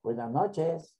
Buenas noches.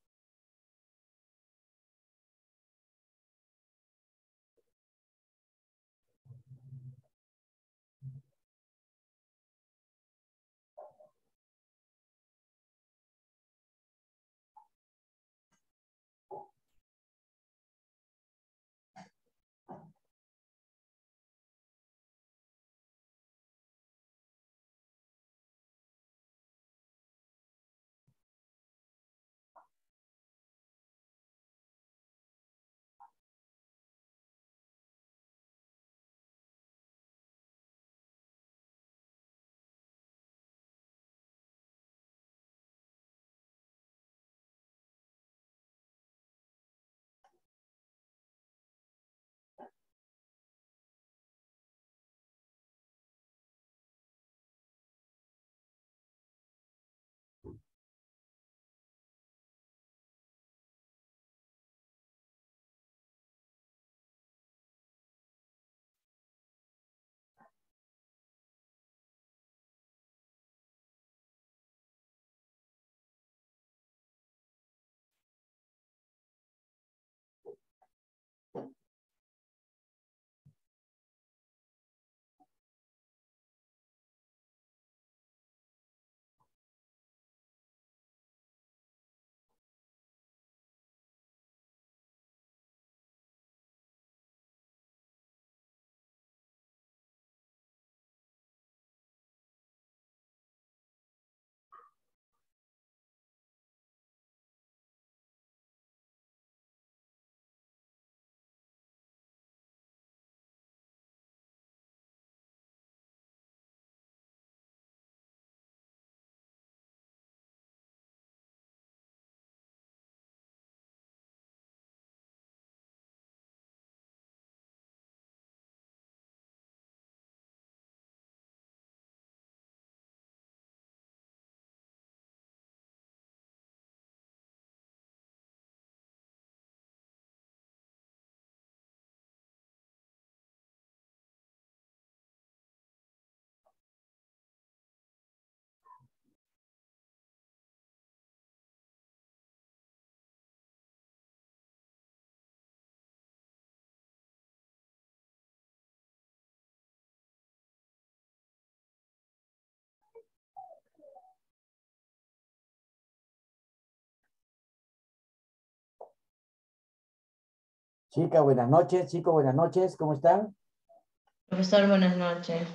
Chica, buenas noches. Chicos, buenas noches. ¿Cómo están? Profesor, buenas noches.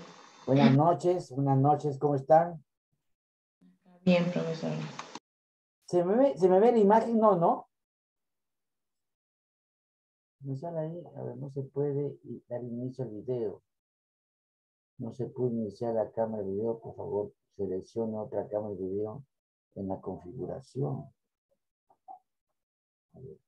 Buenas noches. ¿Cómo están? Bien, profesor. ¿Se me ve la imagen? No, ¿no? Me sale ahí. A ver, no se puede dar inicio al video. No se puede iniciar la cámara de video. Por favor, seleccione otra cámara de video en la configuración. A ver.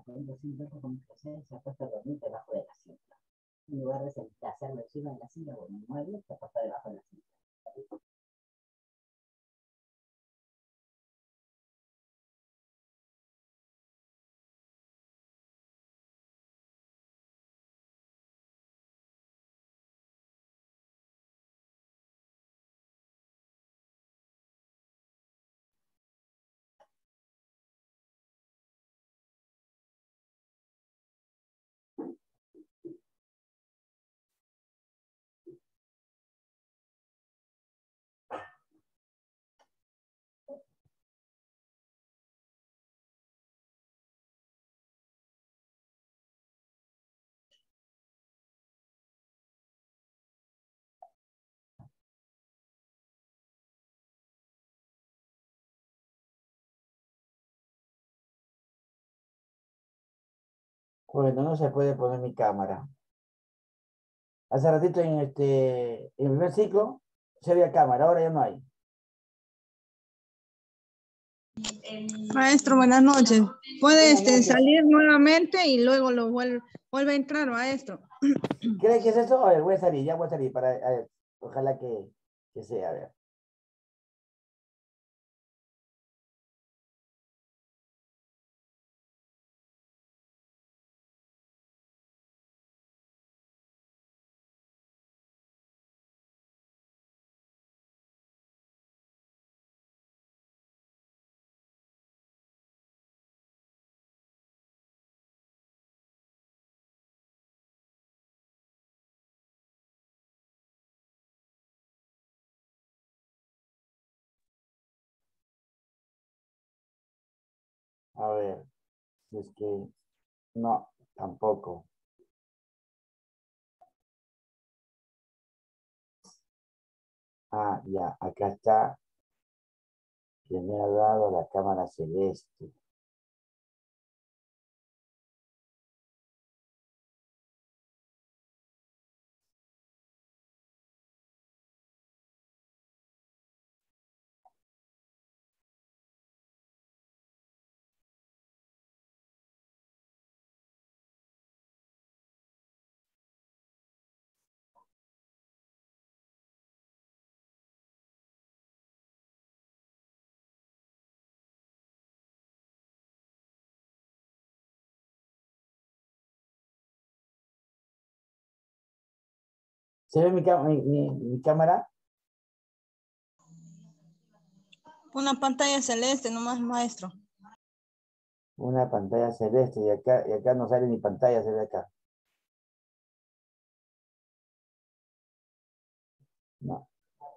poniendo simplemente con se ha puesto a dormir debajo de la cinta. En lugar de hacerlo encima de la cinta o en el mueble, se ha puesto debajo de la cinta. Bueno, no se puede poner mi cámara. Hace ratito en el primer ciclo se había cámara, ahora ya no hay. Maestro, buenas noches. Puede Buenas noches. salir nuevamente y luego lo vuelve a entrar, maestro. ¿Cree que es eso? A ver, voy a salir, ya voy a salir para, a ver, ojalá que sea, a ver. A ver, si es que no, tampoco. Ah, ya, acá está, que me ha dado la cámara celeste. ¿Se ve mi cámara? Una pantalla celeste nomás, maestro. Una pantalla celeste y acá no sale ni pantalla, se ve acá. No.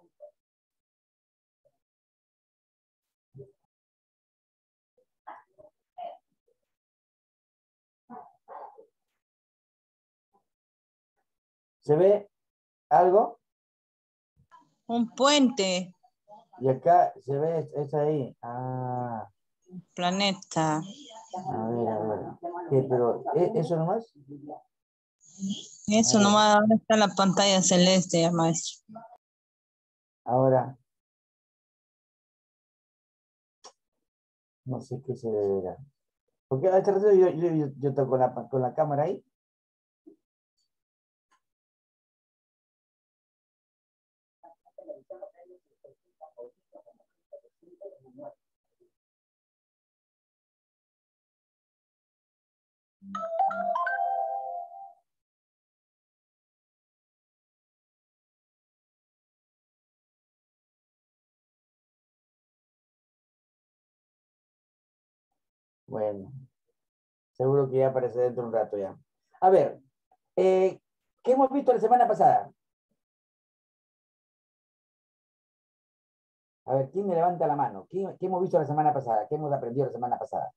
¿Se ve algo? Un puente, Y acá se ve, es ahí. Ah, planeta. a ver, a ver. ¿Qué, pero eso nomás? Eso A ver, nomás, ¿dónde está la pantalla celeste, maestro? ahora, no sé qué se deberá. Porque hace rato yo estoy con la cámara ahí. Bueno, seguro que ya aparece dentro de un rato ya. A ver, ¿qué hemos visto la semana pasada? A ver, ¿quién me levanta la mano? ¿Qué hemos visto la semana pasada? ¿Qué hemos aprendido la semana pasada?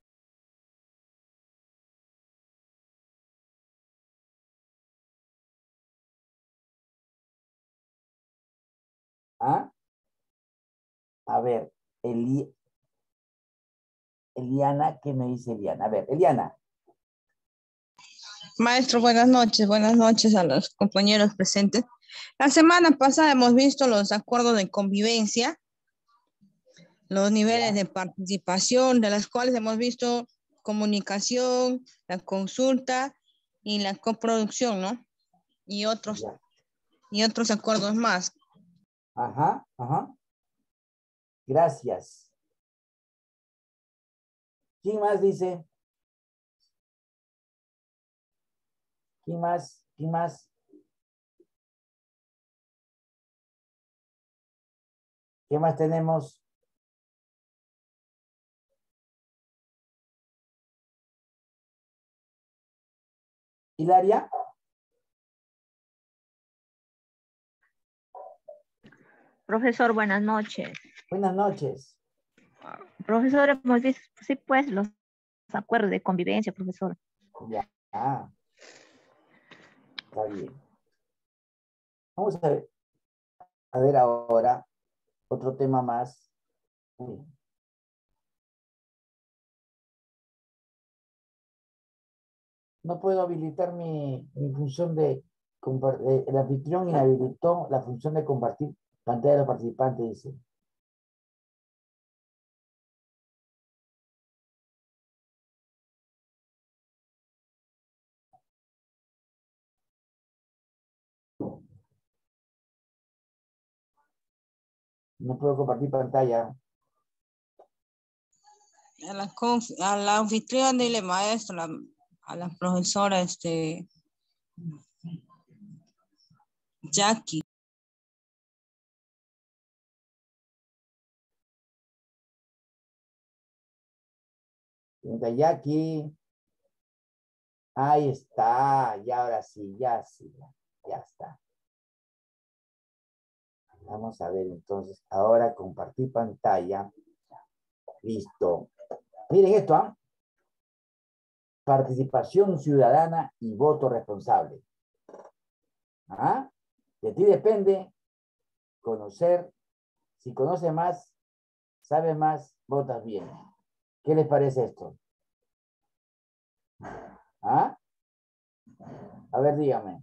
¿Ah? A ver, Eliana, ¿qué me dice Eliana? A ver, Eliana. Maestro, buenas noches a los compañeros presentes. La semana pasada hemos visto los acuerdos de convivencia, los niveles ¿Ya? de participación, de las cuales hemos visto comunicación, la consulta y la coproducción, ¿no? Y otros acuerdos más. Ajá, ajá. Gracias. ¿Quién más dice? ¿Quién más? ¿Quién más? ¿Qué más tenemos? Hilaria. Profesor, buenas noches. Buenas noches. Profesor, hemos visto, sí, pues, los acuerdos de convivencia, profesor. Ya. Está bien. Vamos a ver ahora otro tema más. Uy. No puedo habilitar mi función de compartir. El anfitrión inhabilitó la función de compartir pantalla de los participantes, dice. No puedo compartir pantalla. A la anfitrión dile maestra, a la profesora Jackie. Jackie. Ahí está. Y ahora sí, ya está. Vamos a ver entonces. Ahora compartir pantalla. Listo. Miren esto, ¿ah? Participación ciudadana y voto responsable. ¿Ah? De ti depende conocer. Si conoces más, sabes más, votas bien. ¿Qué les parece esto? ¿Ah? A ver, dígame.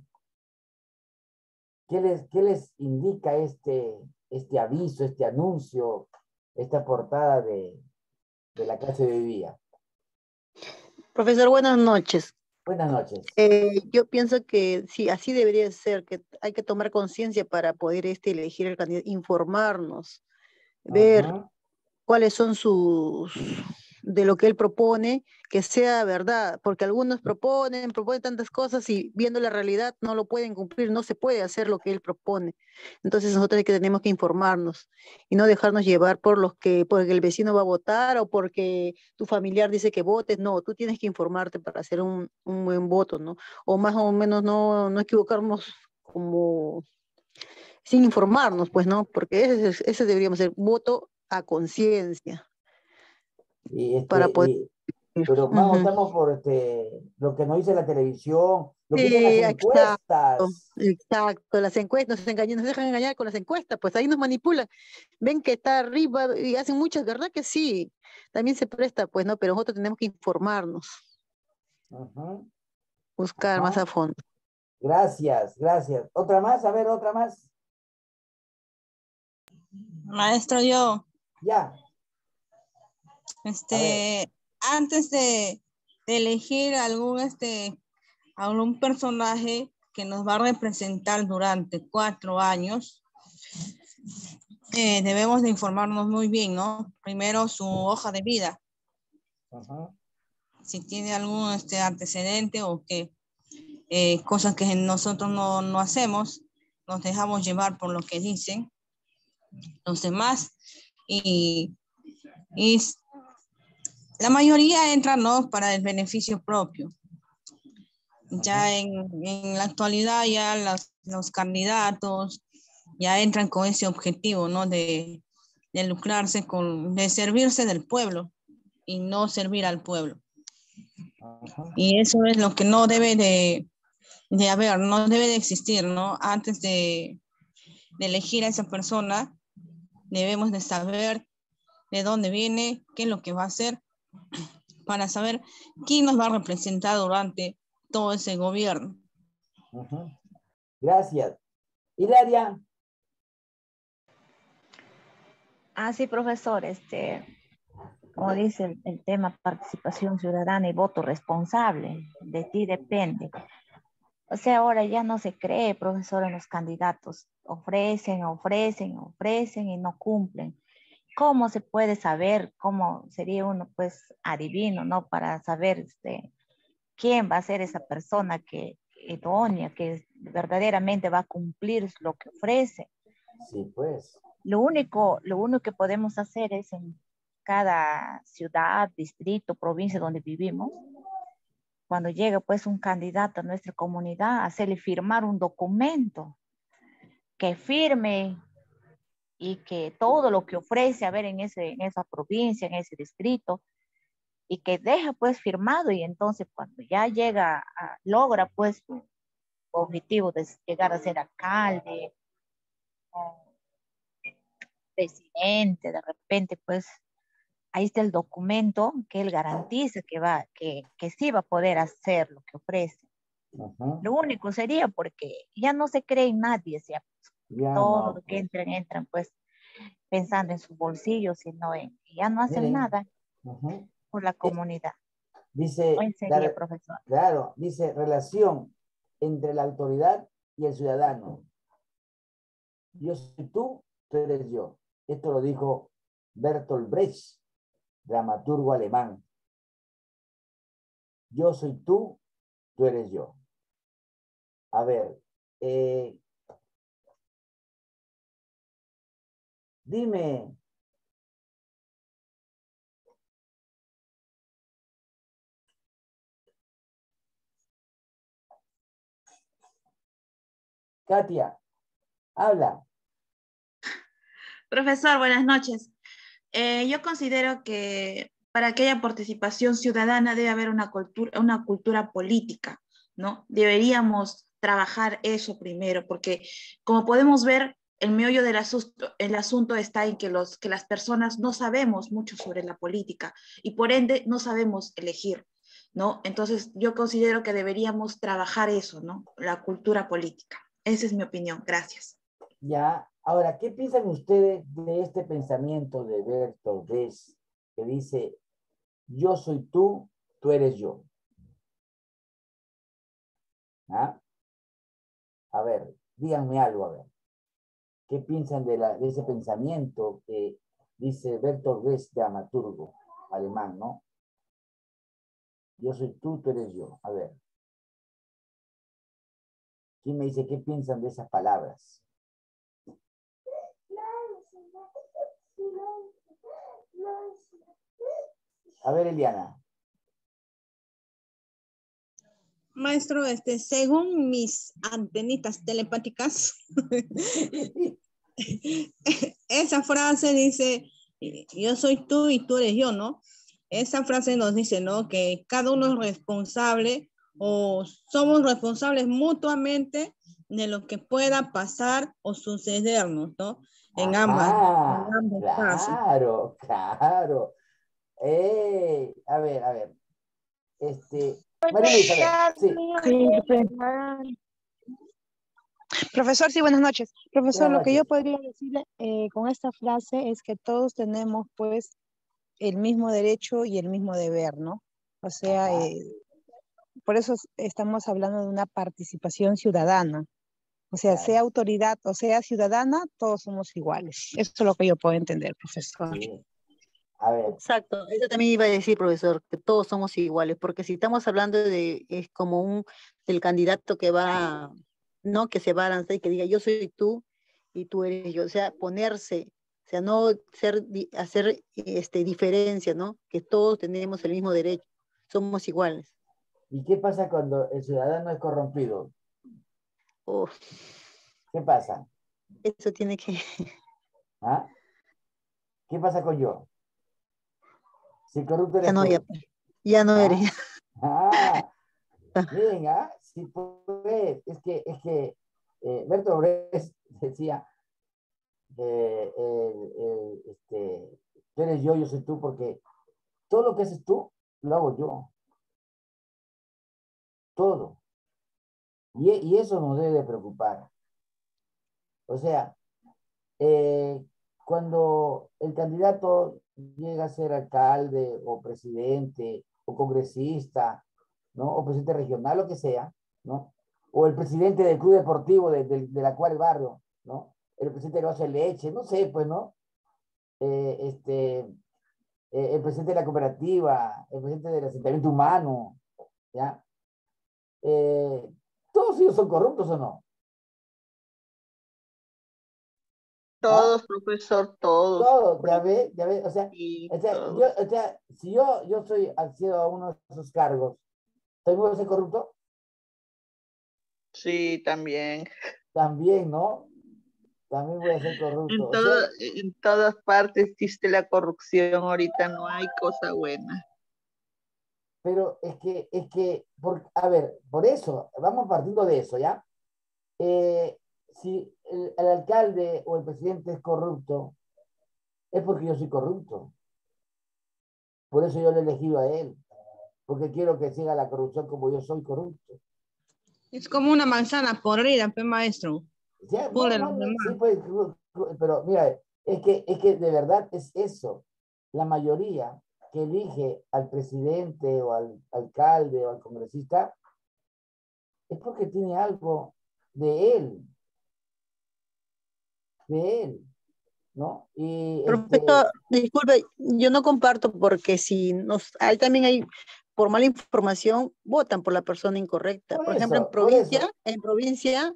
¿Qué les indica este aviso, este anuncio, esta portada de la clase de hoy día? Profesor, buenas noches. Buenas noches. Yo pienso que sí, así debería ser, que hay que tomar conciencia para poder elegir el candidato, informarnos, ver Ajá. cuáles son de lo que él propone, que sea verdad, porque algunos proponen tantas cosas y viendo la realidad no lo pueden cumplir, no se puede hacer lo que él propone. Entonces nosotros tenemos que informarnos y no dejarnos llevar porque el vecino va a votar o porque tu familiar dice que votes. No, tú tienes que informarte para hacer un buen voto, ¿no? O más o menos no equivocarnos como sin informarnos, pues, ¿no? Porque ese deberíamos ser voto a conciencia para poder. Pero vamos, Ujú. estamos por lo que nos dice la televisión, lo que dicen las Sí, exacto, encuestas. exacto. Las encuestas nos dejan engañar con las encuestas, pues ahí nos manipulan. Ven que está arriba y hacen muchas, ¿verdad que sí? También se presta, pues, ¿no? Pero nosotros tenemos que informarnos, Ajá, buscar más ajá. a fondo. Gracias. Otra más, a ver, otra más. Maestro, yo, Ya, a ver. antes de elegir algún personaje que nos va a representar durante 4 años, debemos de informarnos muy bien, ¿no? Primero su hoja de vida, Ajá. si tiene algún antecedente o que cosas que nosotros no hacemos, nos dejamos llevar por lo que dicen los demás y, y la mayoría entra, ¿no? Para el beneficio propio. Ya en la actualidad ya los candidatos ya entran con ese objetivo, ¿no? De lucrarse de servirse del pueblo y no servir al pueblo. Ajá. Y eso es lo que no debe de haber, no debe de existir, ¿no? Antes de elegir a esa persona, debemos de saber de dónde viene, qué es lo que va a hacer, para saber quién nos va a representar durante todo ese gobierno. Ajá. Gracias. Ah, sí, profesor, como dice el tema participación ciudadana y voto responsable, de ti depende. O sea, ahora ya no se cree, profesor, en los candidatos. Ofrecen, ofrecen, ofrecen y no cumplen. ¿Cómo se puede saber? ¿Cómo sería uno, pues, adivino, ¿no? Para saber quién va a ser esa persona que idónea, que verdaderamente va a cumplir lo que ofrece. Sí, pues. Lo único que podemos hacer es en cada ciudad, distrito, provincia donde vivimos, cuando llega pues un candidato a nuestra comunidad, hacerle firmar un documento que firme y que todo lo que ofrece, a ver, en esa provincia, en ese distrito, y que deja pues firmado, y entonces cuando ya llega, logra pues su objetivo de llegar a ser alcalde o presidente, de repente pues ahí está el documento que él garantiza que sí va a poder hacer lo que ofrece. Ajá. Lo único sería porque ya no se cree en nadie, o sea, Ya todo no, lo que pues. entran pues pensando en sus bolsillos, sino ya no hacen Miren, nada ajá. por la Eh, comunidad. dice, Hoy sería, profesor. claro, dice relación entre la autoridad y el ciudadano. Yo soy tú eres yo. Esto lo dijo Bertolt Brecht, dramaturgo alemán. Yo soy tú eres yo. A ver, eh, dime, Katia, habla. Profesor, buenas noches. Yo considero que para que haya participación ciudadana debe haber una cultura política, ¿no? Deberíamos trabajar eso primero, porque como podemos ver, el meollo el asunto está en que las personas no sabemos mucho sobre la política y por ende no sabemos elegir, ¿no? Entonces yo considero que deberíamos trabajar eso, ¿no? La cultura política. Esa es mi opinión. Gracias. Ya, ahora, ¿qué piensan ustedes de este pensamiento de Bertolt Brecht que dice, yo soy tú eres yo? ¿Ah? A ver, díganme algo, a ver. ¿Qué piensan de ese pensamiento que dice Bertolt Brecht, dramaturgo alemán, ¿no? Yo soy tú eres yo. A ver, ¿quién me dice qué piensan de esas palabras? A ver, Eliana. Maestro, según mis antenitas telepáticas, esa frase dice, yo soy tú y tú eres yo, ¿no? Esa frase nos dice, ¿no? Que cada uno es responsable o somos responsables mutuamente de lo que pueda pasar o sucedernos, ¿no? En Ajá, ambos casos. claro, claro. A ver. María Luisa, a ver, sí, Profesor, sí, buenas noches. Profesor, buenas lo que yo noches. podría decirle con esta frase es que todos tenemos pues el mismo derecho y el mismo deber, ¿no? O sea, Ajá, por eso estamos hablando de una participación ciudadana. O sea, sea claro, autoridad o sea ciudadana, todos somos iguales. Eso es lo que yo puedo entender, profesor. sí. A ver, Exacto, eso también iba a decir, profesor, que todos somos iguales, porque si estamos hablando es como del candidato que va, ¿no? Que se va a lanzar y que diga, yo soy tú y tú eres yo, o sea, ponerse, o sea, no hacer diferencia, ¿no? Que todos tenemos el mismo derecho, somos iguales. ¿y qué pasa cuando el ciudadano es corrompido? Oh, ¿Qué pasa? eso tiene que, ¿Ah? ¿Qué pasa con yo? Si corrupto ya eres no, tú. ya no eres. ¿Ah? Ah, miren, ¿ah? Sí, pues, es que Bertolt Brecht decía, tú eres yo soy tú, porque todo lo que haces tú, lo hago yo. Todo. Y eso nos debe de preocupar. O sea, cuando el candidato llega a ser alcalde o presidente o congresista, ¿no? O presidente regional, lo que sea, ¿no? O el presidente del club deportivo de la cual barrio, ¿no? El presidente de Negocio de Leche, no sé, pues, ¿no? El presidente de la cooperativa, el presidente del asentamiento humano, ¿ya? ¿Todos ellos son corruptos o no? ¿Ah? Todos, profesor, todos. Todos, ya ve, Sí, si yo soy accedo a uno de esos cargos, ¿también voy a ser corrupto? sí, también. También, ¿no? También voy a ser corrupto. O sea, En todas partes existe la corrupción, ahorita no hay cosa buena. pero a ver, por eso, vamos partiendo de eso, ¿ya? Si el alcalde o el presidente es corrupto, es porque yo soy corrupto. Por eso yo le he elegido a él, porque quiero que siga la corrupción como yo soy corrupto. Es como una manzana podrida, pues, maestro. ¿Sí? Ponle No, los demás. sí, pues, pero mira, es que de verdad es eso. La mayoría que elige al presidente o al alcalde o al congresista es porque tiene algo de él, ¿no? Y Profesor, disculpe, yo no comparto porque si ahí también hay, por mala información, votan por la persona incorrecta. Por ejemplo, por eso. en provincia,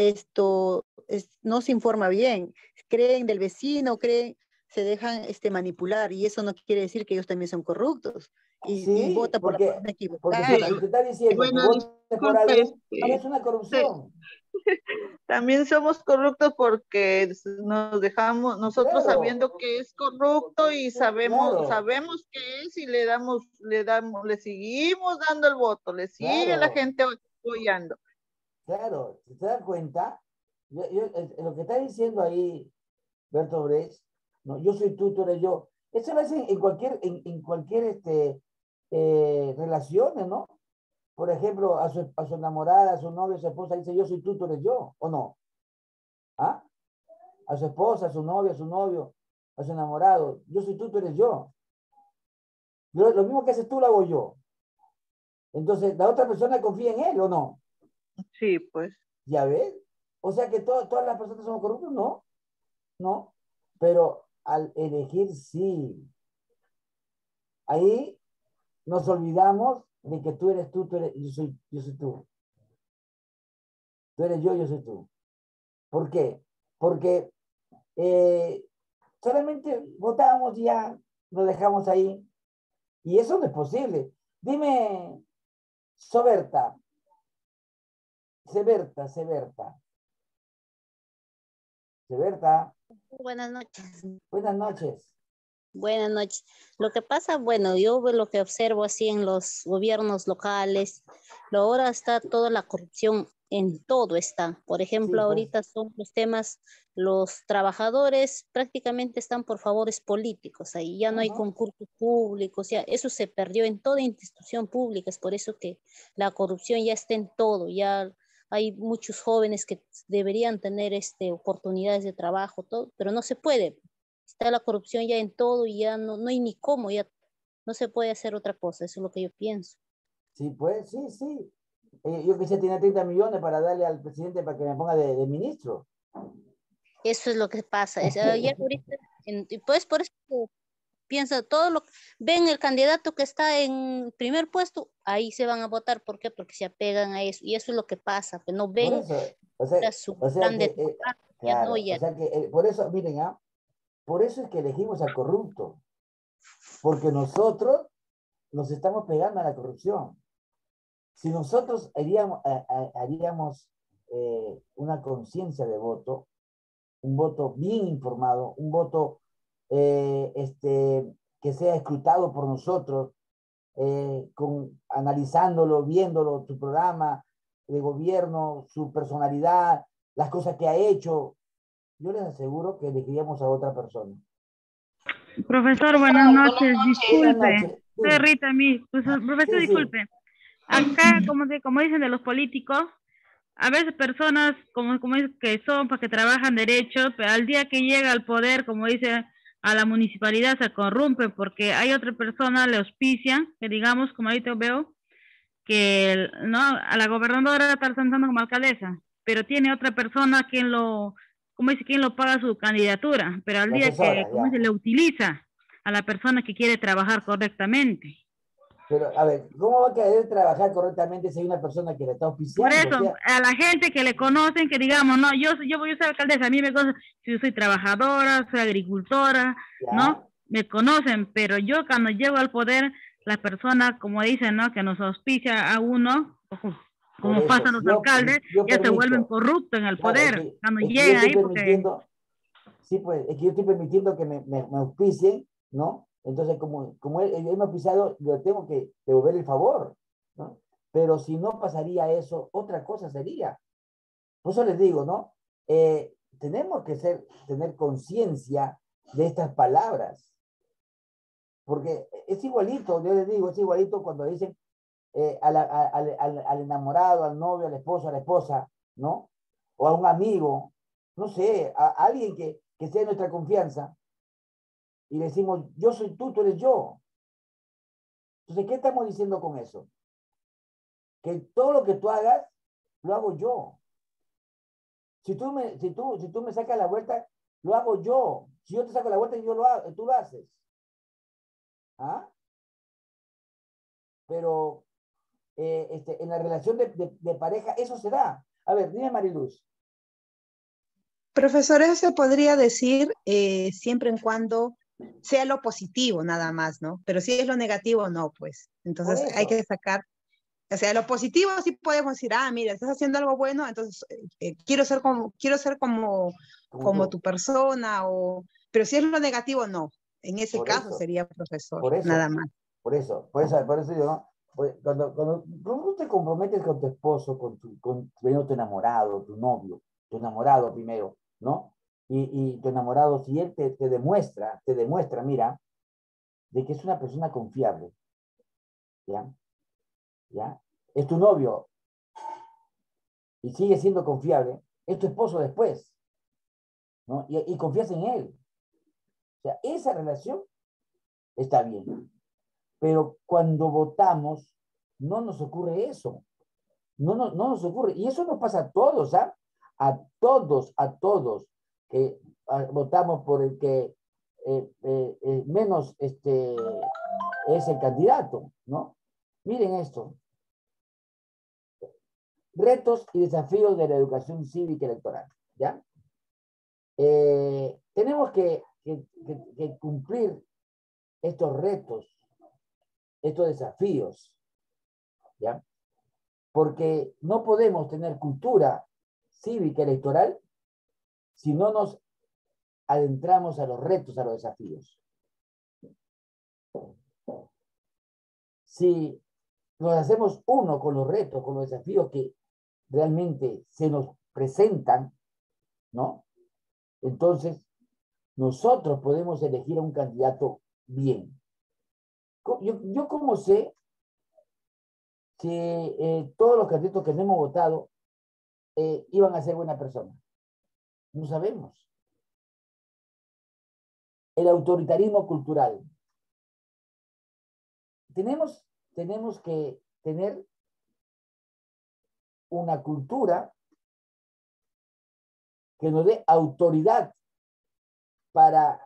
no se informa bien. Creen del vecino, se dejan manipular, y eso no quiere decir que ellos también son corruptos. Y Sí, votan por la persona porque si equivocada. te está diciendo que Bueno, votes por disculpe, alguien, no es una corrupción. también somos corruptos porque nos dejamos, nosotros Claro. sabiendo que es corrupto y Claro. sabemos que es y le seguimos dando el voto, le sigue Claro. la gente apoyando. Claro, ¿te das cuenta? Lo que está diciendo ahí Bertolt Brecht, ¿no? Yo soy tú eres yo. Eso lo hacen en cualquier relaciones, ¿no? Por ejemplo, a su enamorada, a su novio, a su esposa, dice yo soy tú eres yo, ¿o no? ¿Ah? A su esposa, a su novio, a su novio, a su enamorado, yo soy tú eres yo. Lo mismo que haces tú lo hago yo. Entonces, la otra persona confía en él, ¿o no? Sí, pues. ¿Ya ves? O sea que todas las personas son corruptas, ¿no? No, pero al elegir sí. Ahí nos olvidamos de que tú eres tú, yo soy tú. Tú eres yo soy tú. ¿Por qué? Porque solamente votamos y ya lo dejamos ahí. Y eso no es posible. Dime, Severta. Buenas noches. Buenas noches. Buenas noches. Lo que pasa, bueno, yo lo que observo así en los gobiernos locales, ahora está toda la corrupción en todo está. Por ejemplo, Sí, pues. ahorita son los temas, los trabajadores prácticamente están por favores políticos, ahí ya no hay concursos públicos, ya eso se perdió en toda institución pública, es por eso que la corrupción ya está en todo, ya hay muchos jóvenes que deberían tener oportunidades de trabajo, todo, pero no se puede. Está la corrupción ya en todo y ya no hay ni cómo, ya no se puede hacer otra cosa, eso es lo que yo pienso. Sí, pues, sí. Yo quisiera tener 30 millones para darle al presidente para que me ponga de ministro. Eso es lo que pasa. Ya ahorita, pues por eso piensa todo ven el candidato que está en primer puesto, ahí se van a votar. ¿Por qué? Porque se apegan a eso. Y eso es lo que pasa, que no ven su plan de trabajo. Claro, o sea que por eso, miren, por eso es que elegimos al corrupto, porque nosotros nos estamos pegando a la corrupción. Si nosotros haríamos una conciencia de voto, un voto bien informado, un voto que sea escrutado por nosotros, analizándolo, viéndolo, su programa de gobierno, su personalidad, las cosas que ha hecho, yo les aseguro que elegiríamos a otra persona. Profesor, buenas noches, disculpe. Buenas noches. Soy Rita, profesor, Sí. disculpe. Acá, como dicen de los políticos, a veces personas como es que son, para que trabajan derechos, pero al día que llega al poder, como dice, a la municipalidad se corrompen porque hay otra persona, le auspician, que digamos, como ahorita veo, que no, a la gobernadora está presentando como alcaldesa, pero tiene otra persona quien lo, como dice, quien lo paga su candidatura, pero al La día que, asesora, como dice, ya. le utiliza a la persona que quiere trabajar correctamente. Pero, a ver, ¿cómo va a querer trabajar correctamente si hay una persona que le está Por auspiciando? O eso, sea, a la gente que le conocen, que digamos, no, yo voy a ser alcaldesa, a mí me conocen, si yo soy trabajadora, soy agricultora, ¿no? ya, Me conocen, pero yo cuando llego al poder, las personas, como dicen, ¿no? Que nos auspicia a uno, por como eso, pasan si los alcaldes, yo ya se vuelven permito, corruptos en el claro, poder, cuando es que yo llegan estoy ahí, porque permitiendo, sí, pues, es que yo estoy permitiendo que me auspicien, ¿no? Entonces, como él me ha auspiciado, yo tengo que devolver el favor, ¿no? Pero si no pasaría eso, otra cosa sería. Por eso les digo, ¿no? Tenemos que tener conciencia de estas palabras, porque es igualito, yo les digo, es igualito cuando dicen al enamorado, al novio, al esposo, a la esposa, ¿no? O a un amigo, no sé, a alguien que sea de nuestra confianza, y le decimos, yo soy tú eres yo. Entonces, ¿qué estamos diciendo con eso? Que todo lo que tú hagas, lo hago yo. Si tú me sacas la vuelta, lo hago yo. Si yo te saco la vuelta, yo lo hago, tú lo haces. ¿Ah? Pero en la relación de pareja, eso se da. A ver, dime Mariluz. Profesor, eso se podría decir siempre en cuando sea lo positivo nada más, ¿no? Pero si es lo negativo, no, pues. Por Entonces hay eso, que sacar, o sea, lo positivo sí podemos decir, ah, mira, estás haciendo algo bueno, entonces quiero ser como como tú. tu persona, pero si es lo negativo, no. En ese Por caso eso, sería profesor, por nada eso, más. por eso yo, ¿no? Pues, cuando tú te comprometes con tu esposo, con tu enamorado, tu novio, tu enamorado primero, ¿no? Y tu enamorado, si él te demuestra, mira, de que es una persona confiable, ¿ya? ¿Ya? Es tu novio y sigue siendo confiable, es tu esposo después, ¿no? Y confías en él. O sea, esa relación está bien. Pero cuando votamos, no nos ocurre eso. No nos ocurre. Y eso nos pasa a todos, ¿ah? A todos que votamos por el que menos es el candidato, ¿no? Miren esto. Retos y desafíos de la educación cívica electoral, ¿ya? Tenemos que cumplir estos retos, estos desafíos, ¿ya? Porque no podemos tener cultura cívica electoral si no nos adentramos a los retos, a los desafíos. Si nos hacemos uno con los retos, con los desafíos que realmente se nos presentan, ¿no? Entonces, nosotros podemos elegir a un candidato bien. Yo cómo sé si todos los candidatos que hemos votado iban a ser buena persona. No sabemos. El autoritarismo cultural. Tenemos que tener una cultura que nos dé autoridad para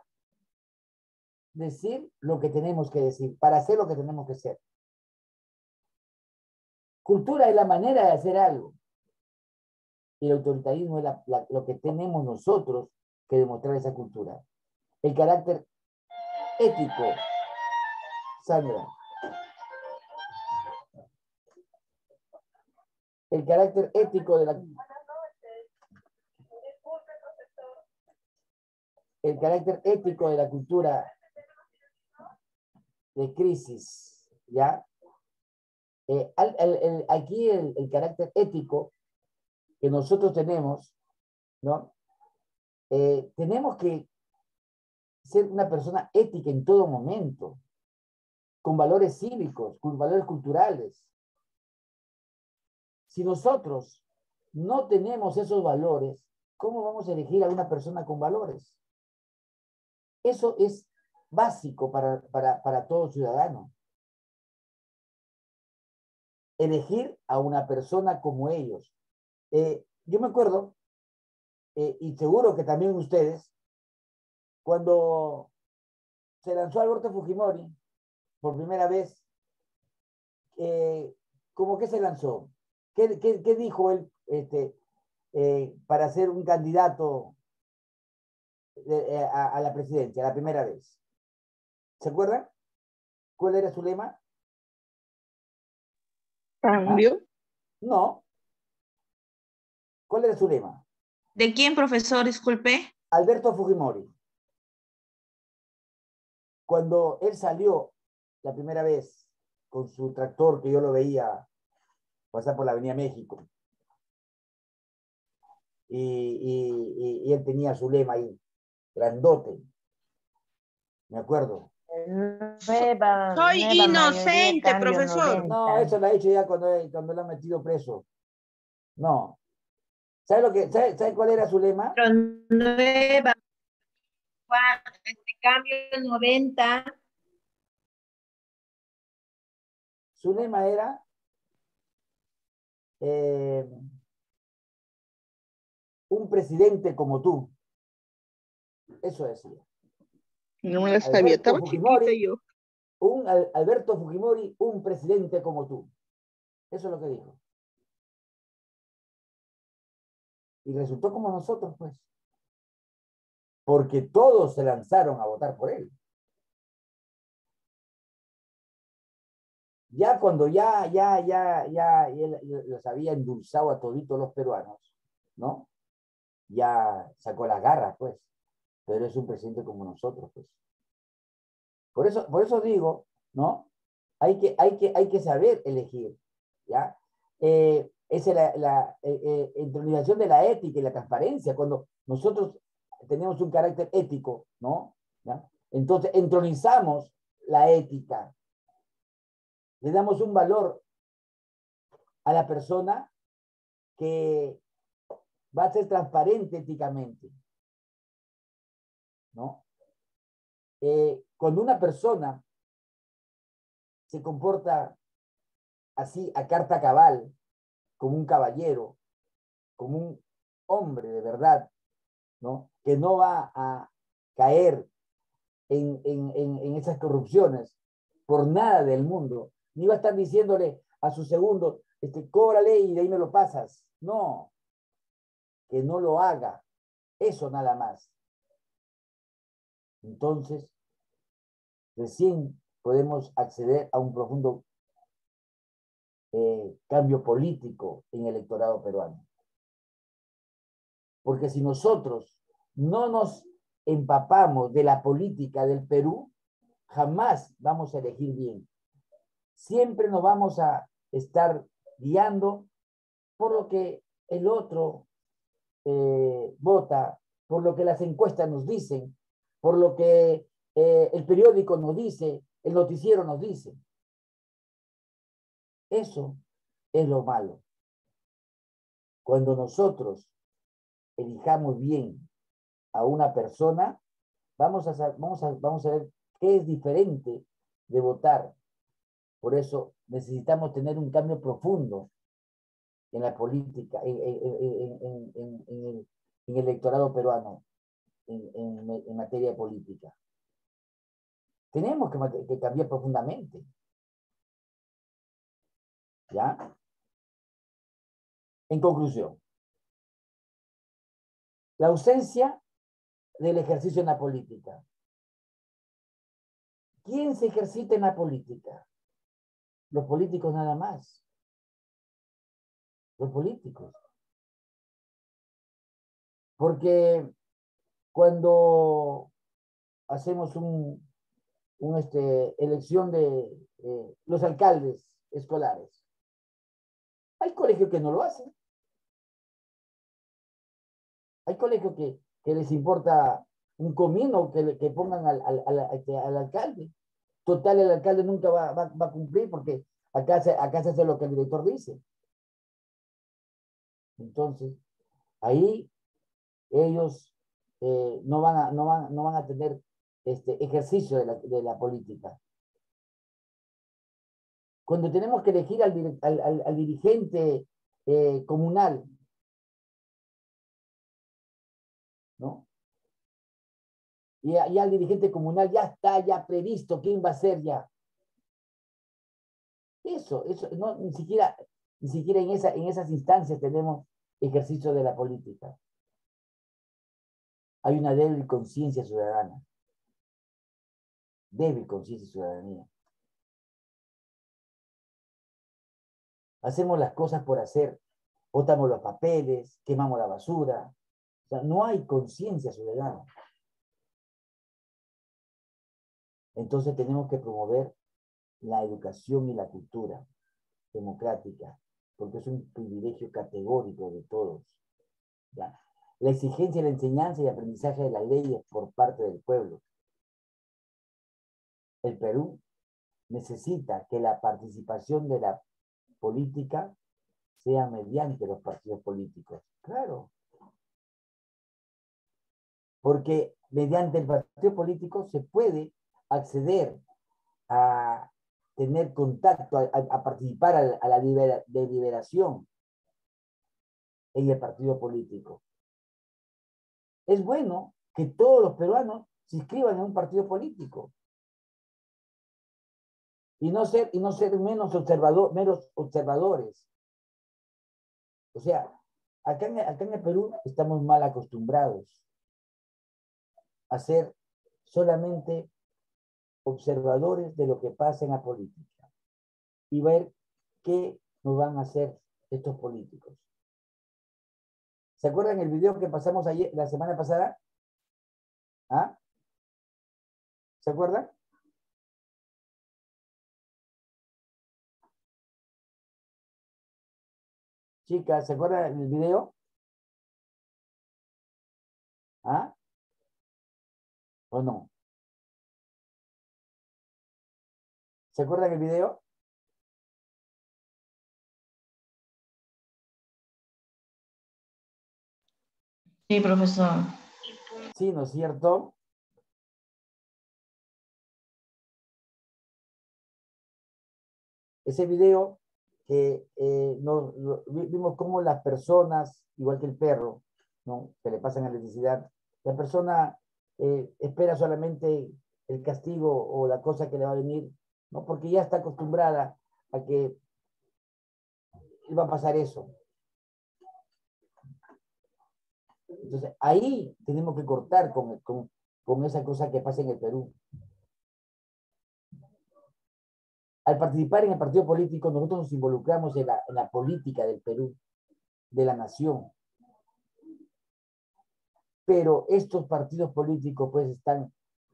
decir lo que tenemos que decir, para hacer lo que tenemos que hacer. Cultura es la manera de hacer algo. Y el autoritarismo es lo que tenemos nosotros que demostrar esa cultura. El carácter ético, Sandra. El carácter ético de la... El carácter ético de la cultura de crisis, ¿ya? Aquí el carácter ético que nosotros tenemos, ¿no? Tenemos que ser una persona ética en todo momento, con valores cívicos, con valores culturales. Si nosotros no tenemos esos valores, ¿cómo vamos a elegir a una persona con valores? Eso es básico para todo ciudadano. Elegir a una persona como ellos. Yo me acuerdo, y seguro que también ustedes, cuando se lanzó Alberto Fujimori por primera vez, ¿cómo que se lanzó? ¿Qué dijo él para ser un candidato a la presidencia la primera vez? ¿Se acuerdan? ¿Cuál era su lema? ¿Cambio? No. ¿Cuál era su lema? ¿De quién, profesor? Disculpe. Alberto Fujimori. Cuando él salió la primera vez con su tractor, que yo lo veía pasar por la Avenida México, y él tenía su lema ahí, grandote, me acuerdo. Soy inocente, profesor. No, eso lo ha hecho ya cuando lo han metido preso. No. ¿Sabe cuál era su lema? Pero nueva, cambio 90. Su lema era un presidente como tú. Eso decía. No me la sabía, estaba chiquita yo. Alberto Fujimori, un presidente como tú. Eso es lo que dijo. Y resultó como nosotros, pues. Porque todos se lanzaron a votar por él. Ya cuando él los había endulzado a toditos los peruanos, ¿no? Ya sacó las garras, pues. Pero es un presidente como nosotros, pues. Por eso digo, ¿no? Hay que saber elegir, ¿ya? Esa es la entronización de la ética y la transparencia. Cuando nosotros tenemos un carácter ético, ¿no? ¿Ya? Entonces entronizamos la ética. Le damos un valor a la persona que va a ser transparente éticamente, ¿no? Cuando una persona se comporta así a carta cabal, como un caballero, como un hombre de verdad, ¿no? Que no va a caer en esas corrupciones por nada del mundo, ni va a estar diciéndole a su segundo, cóbrale y de ahí me lo pasas. No, que no lo haga, eso nada más. Entonces, recién podemos acceder a un profundo cambio político en el electorado peruano. Porque si nosotros no nos empapamos de la política del Perú, jamás vamos a elegir bien. Siempre nos vamos a estar guiando por lo que el otro vota, por lo que las encuestas nos dicen, por lo que el periódico nos dice, el noticiero nos dice. Eso es lo malo. Cuando nosotros elijamos bien a una persona, vamos a ver qué es diferente de votar. Por eso necesitamos tener un cambio profundo en la política, en el electorado peruano, en materia política. Tenemos que cambiar profundamente. ¿Ya? En conclusión, la ausencia del ejercicio en la política. ¿Quién se ejercita en la política? Los políticos nada más. Los políticos. Porque cuando hacemos elección de los alcaldes escolares, hay colegios que no lo hacen. Hay colegios que les importa un comino que pongan al alcalde. Total, el alcalde nunca va a cumplir porque acá se hace lo que el director dice. Entonces, ahí ellos no van a tener ejercicio de la política. Cuando tenemos que elegir al dirigente comunal, ¿no? Y ya el dirigente comunal ya está ya previsto quién va a ser ya. Eso, no, ni siquiera en esas instancias tenemos ejercicio de la política. Hay una débil conciencia ciudadana. Débil conciencia y ciudadanía. Hacemos las cosas por hacer. Botamos los papeles, quemamos la basura. O sea, no hay conciencia ciudadana. Entonces tenemos que promover la educación y la cultura democrática, porque es un privilegio categórico de todos. ¿Ya? La exigencia, la enseñanza y aprendizaje de las leyes por parte del pueblo. El Perú necesita que la participación de la política sea mediante los partidos políticos. Claro. Porque mediante el partido político se puede acceder a tener contacto, a participar a la deliberación en el partido político. Es bueno que todos los peruanos se inscriban en un partido político y no ser menos observadores. O sea, acá en el Perú estamos mal acostumbrados a ser solamente observadores de lo que pasa en la política y ver qué nos van a hacer estos políticos. ¿Se acuerdan el video que pasamos ayer, la semana pasada? ¿Ah? ¿Se acuerdan? Chicas, ¿se acuerdan del video? ¿Ah? ¿O no? ¿Se acuerdan el video? Sí, profesor. Sí, ¿no es cierto? Ese video que vimos cómo las personas, igual que el perro, ¿no? Que le pasan a electricidad, la persona espera solamente el castigo o la cosa que le va a venir, ¿no? Porque ya está acostumbrada a que va a pasar eso. Entonces, ahí tenemos que cortar con esa cosa que pasa en el Perú. Al participar en el partido político, nosotros nos involucramos en la política del Perú, de la nación. Pero estos partidos políticos pues están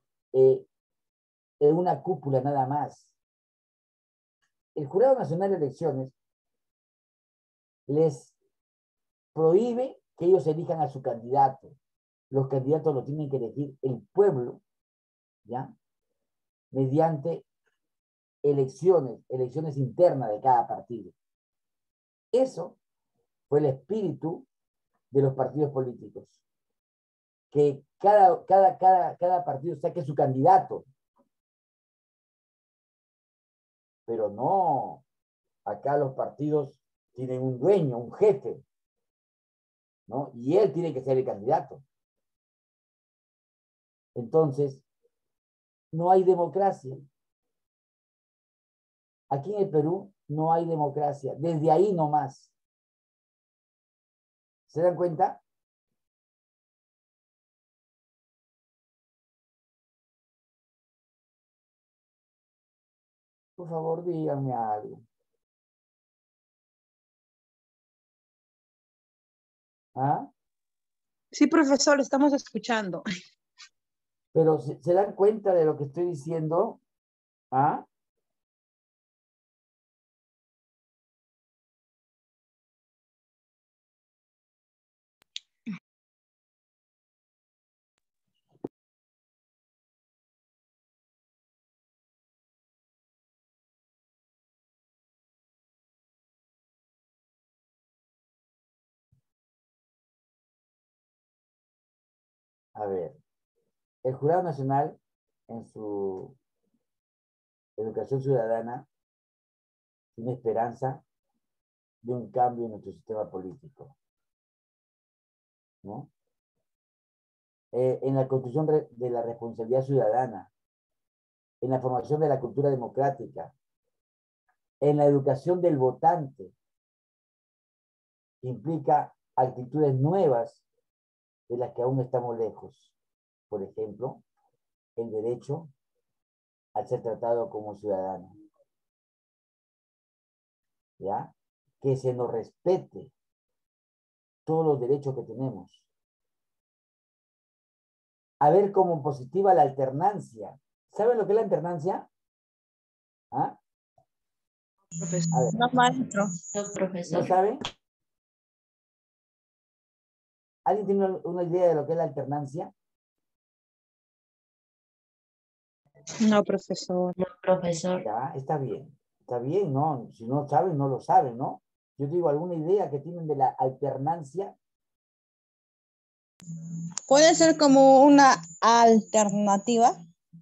en una cúpula nada más. El Jurado Nacional de Elecciones les prohíbe que ellos elijan a su candidato. Los candidatos los tienen que elegir el pueblo, ¿ya? Mediante elecciones internas de cada partido. Eso fue el espíritu de los partidos políticos. Que cada partido saque su candidato. Pero no, acá los partidos tienen un dueño, un jefe, ¿no? Y él tiene que ser el candidato. Entonces, no hay democracia. Aquí en el Perú no hay democracia. Desde ahí nomás. ¿Se dan cuenta? Por favor, díganme algo. ¿Ah? Sí, profesor, estamos escuchando. Pero ¿se dan cuenta de lo que estoy diciendo? ¿Ah? A ver, el Jurado Nacional en su educación ciudadana tiene esperanza de un cambio en nuestro sistema político, ¿no? En la construcción de la responsabilidad ciudadana, en la formación de la cultura democrática, en la educación del votante, que implica actitudes nuevas de las que aún estamos lejos. Por ejemplo, el derecho a ser tratado como ciudadano. ¿Ya? Que se nos respete todos los derechos que tenemos. A ver como positiva la alternancia. ¿Saben lo que es la alternancia? ¿Ah? Profesor. No, maestro. No, profesor. ¿No saben? ¿Alguien tiene una idea de lo que es la alternancia? No, profesor. No, profesor. Ya, está bien, ¿no? Si no saben, no lo saben, ¿no? Yo digo, ¿alguna idea que tienen de la alternancia? ¿Puede ser como una alternativa?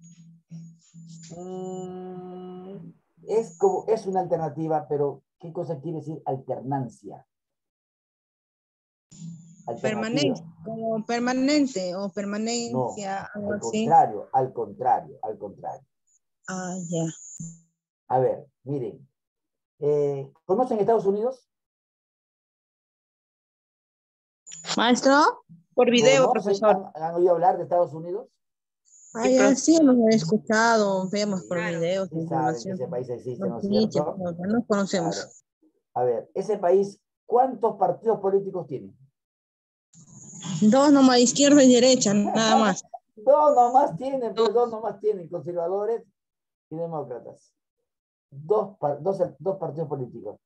Es una alternativa, pero ¿qué cosa quiere decir alternancia? Permanente, como permanente o permanencia, no, algo al así. contrario. Ah, ya. A ver, miren, ¿conocen Estados Unidos? Maestro. Por video, ¿Conocen? profesor. ¿Han oído hablar de Estados Unidos? Ah, ya, sí, hemos escuchado, vemos por videos, Sí saben que información, ese país existe, ¿no es noticias, cierto? todo, no conocemos. Claro. A ver, ese país, ¿cuántos partidos políticos tiene? Dos nomás, izquierda y derecha, nada más. Dos nomás tienen, conservadores y demócratas. Dos partidos políticos.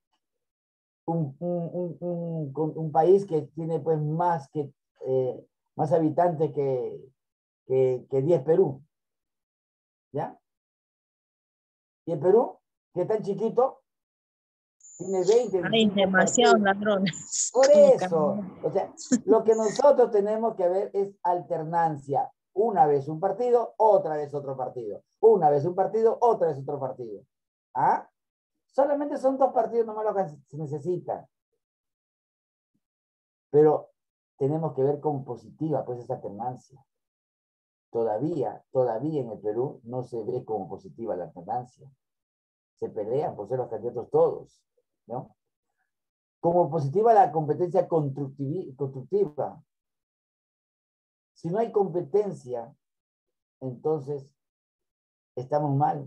Un país que tiene pues más habitantes que 10 Perú. ¿Ya? Y el Perú, que es tan chiquito, tiene 20, Hay 25 demasiados partidos. ladrones. Por eso, o sea, lo que nosotros tenemos que ver es alternancia. Una vez un partido, otra vez otro partido. Una vez un partido, otra vez otro partido. ¿Ah? Solamente son dos partidos nomás lo que se necesita. Pero tenemos que ver como positiva pues esa alternancia. Todavía en el Perú no se ve como positiva la alternancia. Se pelean por ser los candidatos todos, ¿no? Como positiva la competencia constructiva. Si no hay competencia, entonces estamos mal.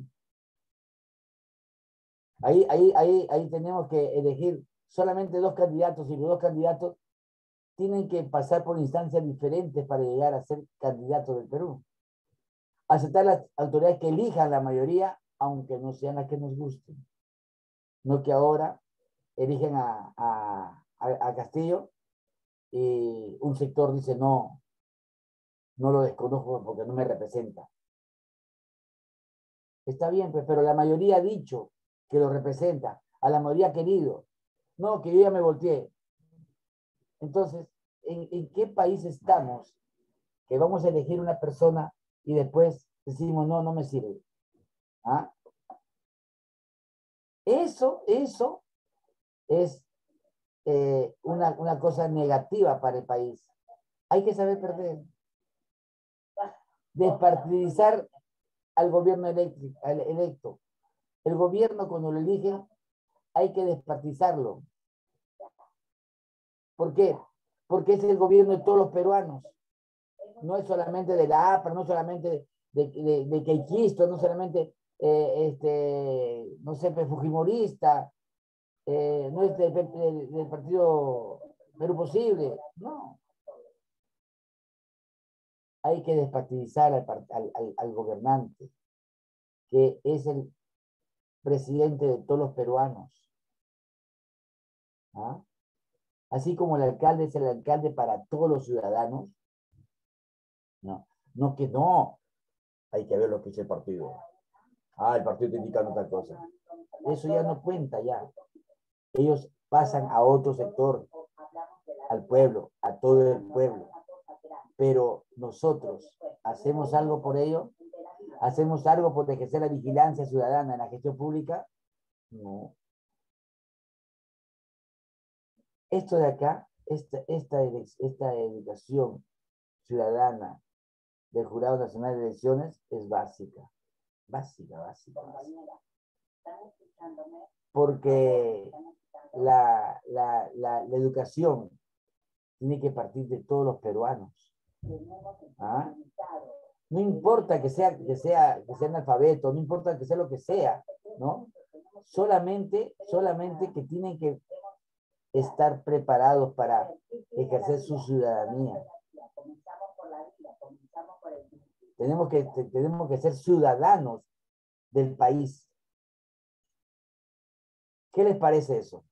Ahí tenemos que elegir solamente dos candidatos y los dos candidatos tienen que pasar por instancias diferentes para llegar a ser candidatos del Perú. Aceptar las autoridades que elijan la mayoría, aunque no sean las que nos gusten. No que ahora eligen a Castillo y un sector dice no lo desconozco porque no me representa. Está bien, pues, pero la mayoría ha dicho que lo representa, a la mayoría ha querido. No, que yo ya me volteé. Entonces, ¿en qué país estamos que vamos a elegir una persona y después decimos, no me sirve? ¿Ah? Eso es una cosa negativa para el país. Hay que saber perder. Despartidizar al gobierno electo. El gobierno, cuando lo eligen, hay que despartidizarlo. ¿Por qué? Porque es el gobierno de todos los peruanos. No es solamente de la APRA, no solamente de Queiquisto, no solamente, no sé, fujimorista, no es del partido Perú Posible, no. Hay que despartidizar al gobernante, que es el presidente de todos los peruanos. ¿Ah? Así como el alcalde es el alcalde para todos los ciudadanos. No que no. Hay que ver lo que dice el partido. El partido te indica otra cosa. Eso ya no cuenta ya. Ellos pasan a otro sector, al pueblo, a todo el pueblo. pero nosotros hacemos algo por ello, hacemos algo por ejercer la vigilancia ciudadana en la gestión pública. No. Esto de acá, esta educación ciudadana del Jurado Nacional de Elecciones es básica. Básica. Porque la educación tiene que partir de todos los peruanos. ¿Ah? No importa que sea analfabeto, no importa que sea lo que sea, ¿no? Solamente que tienen que estar preparados para ejercer su ciudadanía. Tenemos que ser ciudadanos del país. ¿Qué les parece eso?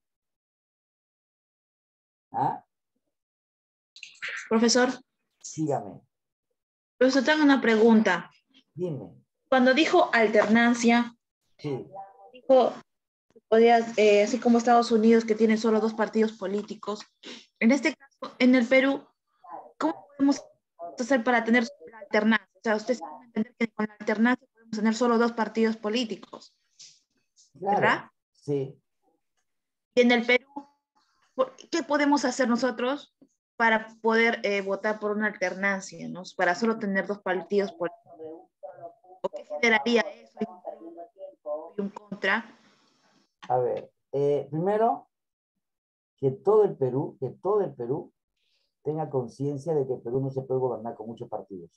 ¿Ah? Profesor. Dígame. Profesor, tengo una pregunta. Dime. Cuando dijo alternancia, sí. Dijo, así como Estados Unidos, que tiene solo 2 partidos políticos, en este caso, en el Perú, ¿cómo podemos hacer para tener la alternancia? O sea, ustedes pueden entender que con la alternancia podemos tener solo 2 partidos políticos, claro, ¿verdad? Sí. Y en el Perú, ¿qué podemos hacer nosotros para poder votar por una alternancia, ¿no? Para solo tener 2 partidos políticos. ¿O qué generaría eso? Y un contra. A ver, primero, que todo el Perú tenga conciencia de que el Perú no se puede gobernar con muchos partidos.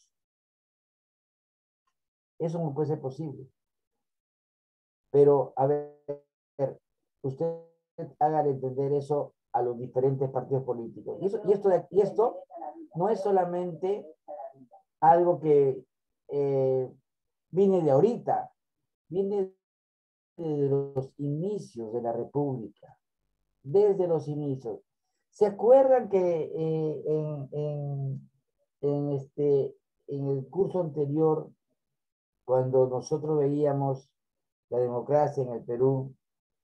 Eso no puede ser posible. Pero, a ver, usted hágale entender eso a los diferentes partidos políticos. Y esto no es solamente algo que viene de ahorita, viene de los inicios de la República, desde los inicios. ¿Se acuerdan que en el curso anterior, cuando nosotros veíamos la democracia en el Perú,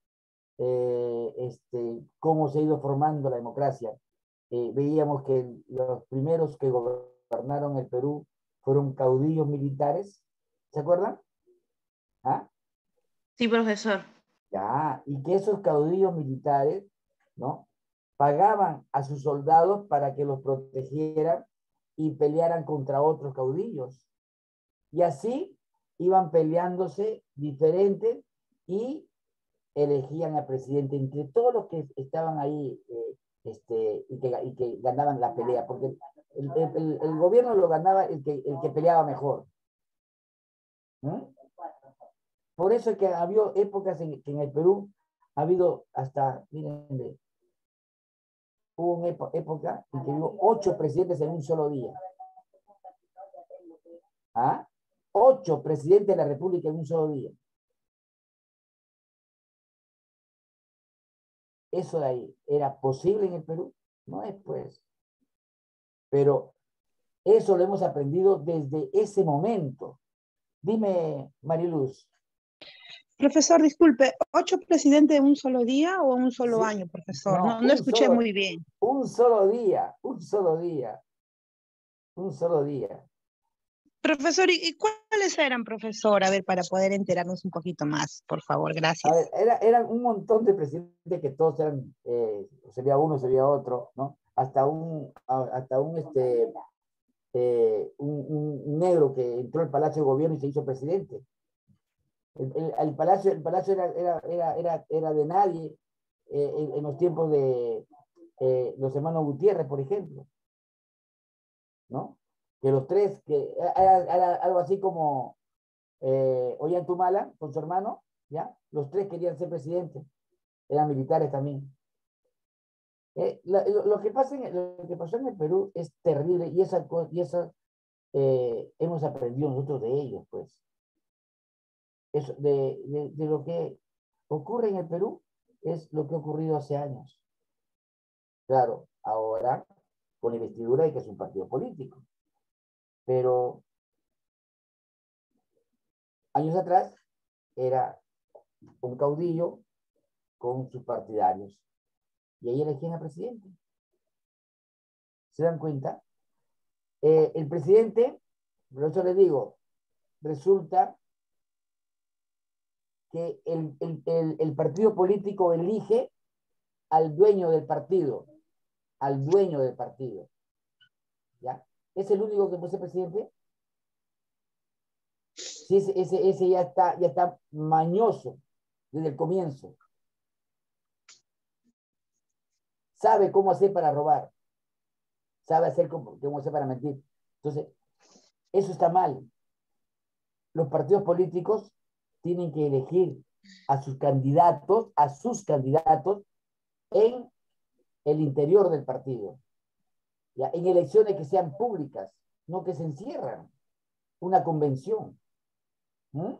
cómo se ha ido formando la democracia? Veíamos que los primeros que gobernaron el Perú fueron caudillos militares. ¿Se acuerdan? ¿Ah? Sí, profesor. Ya, y que esos caudillos militares, ¿no?, pagaban a sus soldados para que los protegieran y pelearan contra otros caudillos. Y así iban peleándose diferentes y elegían al presidente entre todos los que estaban ahí y que ganaban la pelea, porque el gobierno lo ganaba el que peleaba mejor. ¿Mm? Por eso es que ha habido épocas que en el Perú ha habido hasta, miren, hubo una época en que hubo 8 presidentes en un solo día. ¿Ah? 8 presidentes de la República en un solo día. Eso de ahí, ¿era posible en el Perú? No es, pues. Pero eso lo hemos aprendido desde ese momento. Dime, Mariluz. Profesor, disculpe, ¿8 presidentes en un solo día o en un solo año, profesor? No escuché muy bien. Un solo día. Profesor, ¿y cuáles eran, profesor? A ver, para poder enterarnos un poquito más, por favor, gracias. A ver, eran un montón de presidentes que todos eran, sería uno, sería otro, ¿no? Hasta un negro que entró al Palacio de Gobierno y se hizo presidente. El palacio era de nadie en los tiempos de los hermanos Gutiérrez, por ejemplo, ¿no? Que los tres, que era algo así como Ollantumala con su hermano, ¿ya? Los tres querían ser presidentes, eran militares también. Lo que pasó en el Perú es terrible y eso hemos aprendido nosotros de ellos, pues. Eso, de lo que ocurre en el Perú es lo que ha ocurrido hace años. Claro, ahora con la investidura de que es un partido político. Pero años atrás era un caudillo con sus partidarios. Y ahí elegían al presidente. ¿Se dan cuenta? El presidente, por eso le digo, resulta que el partido político elige al dueño del partido, ¿ya? ¿Es el único que puede ser presidente? Sí, ese ya está mañoso desde el comienzo. Sabe cómo hacer para robar. Sabe hacer cómo hacer para mentir. Entonces, eso está mal. Los partidos políticos tienen que elegir a sus candidatos en el interior del partido. ¿Ya? En elecciones que sean públicas, no que se encierran. Una convención. ¿Mm?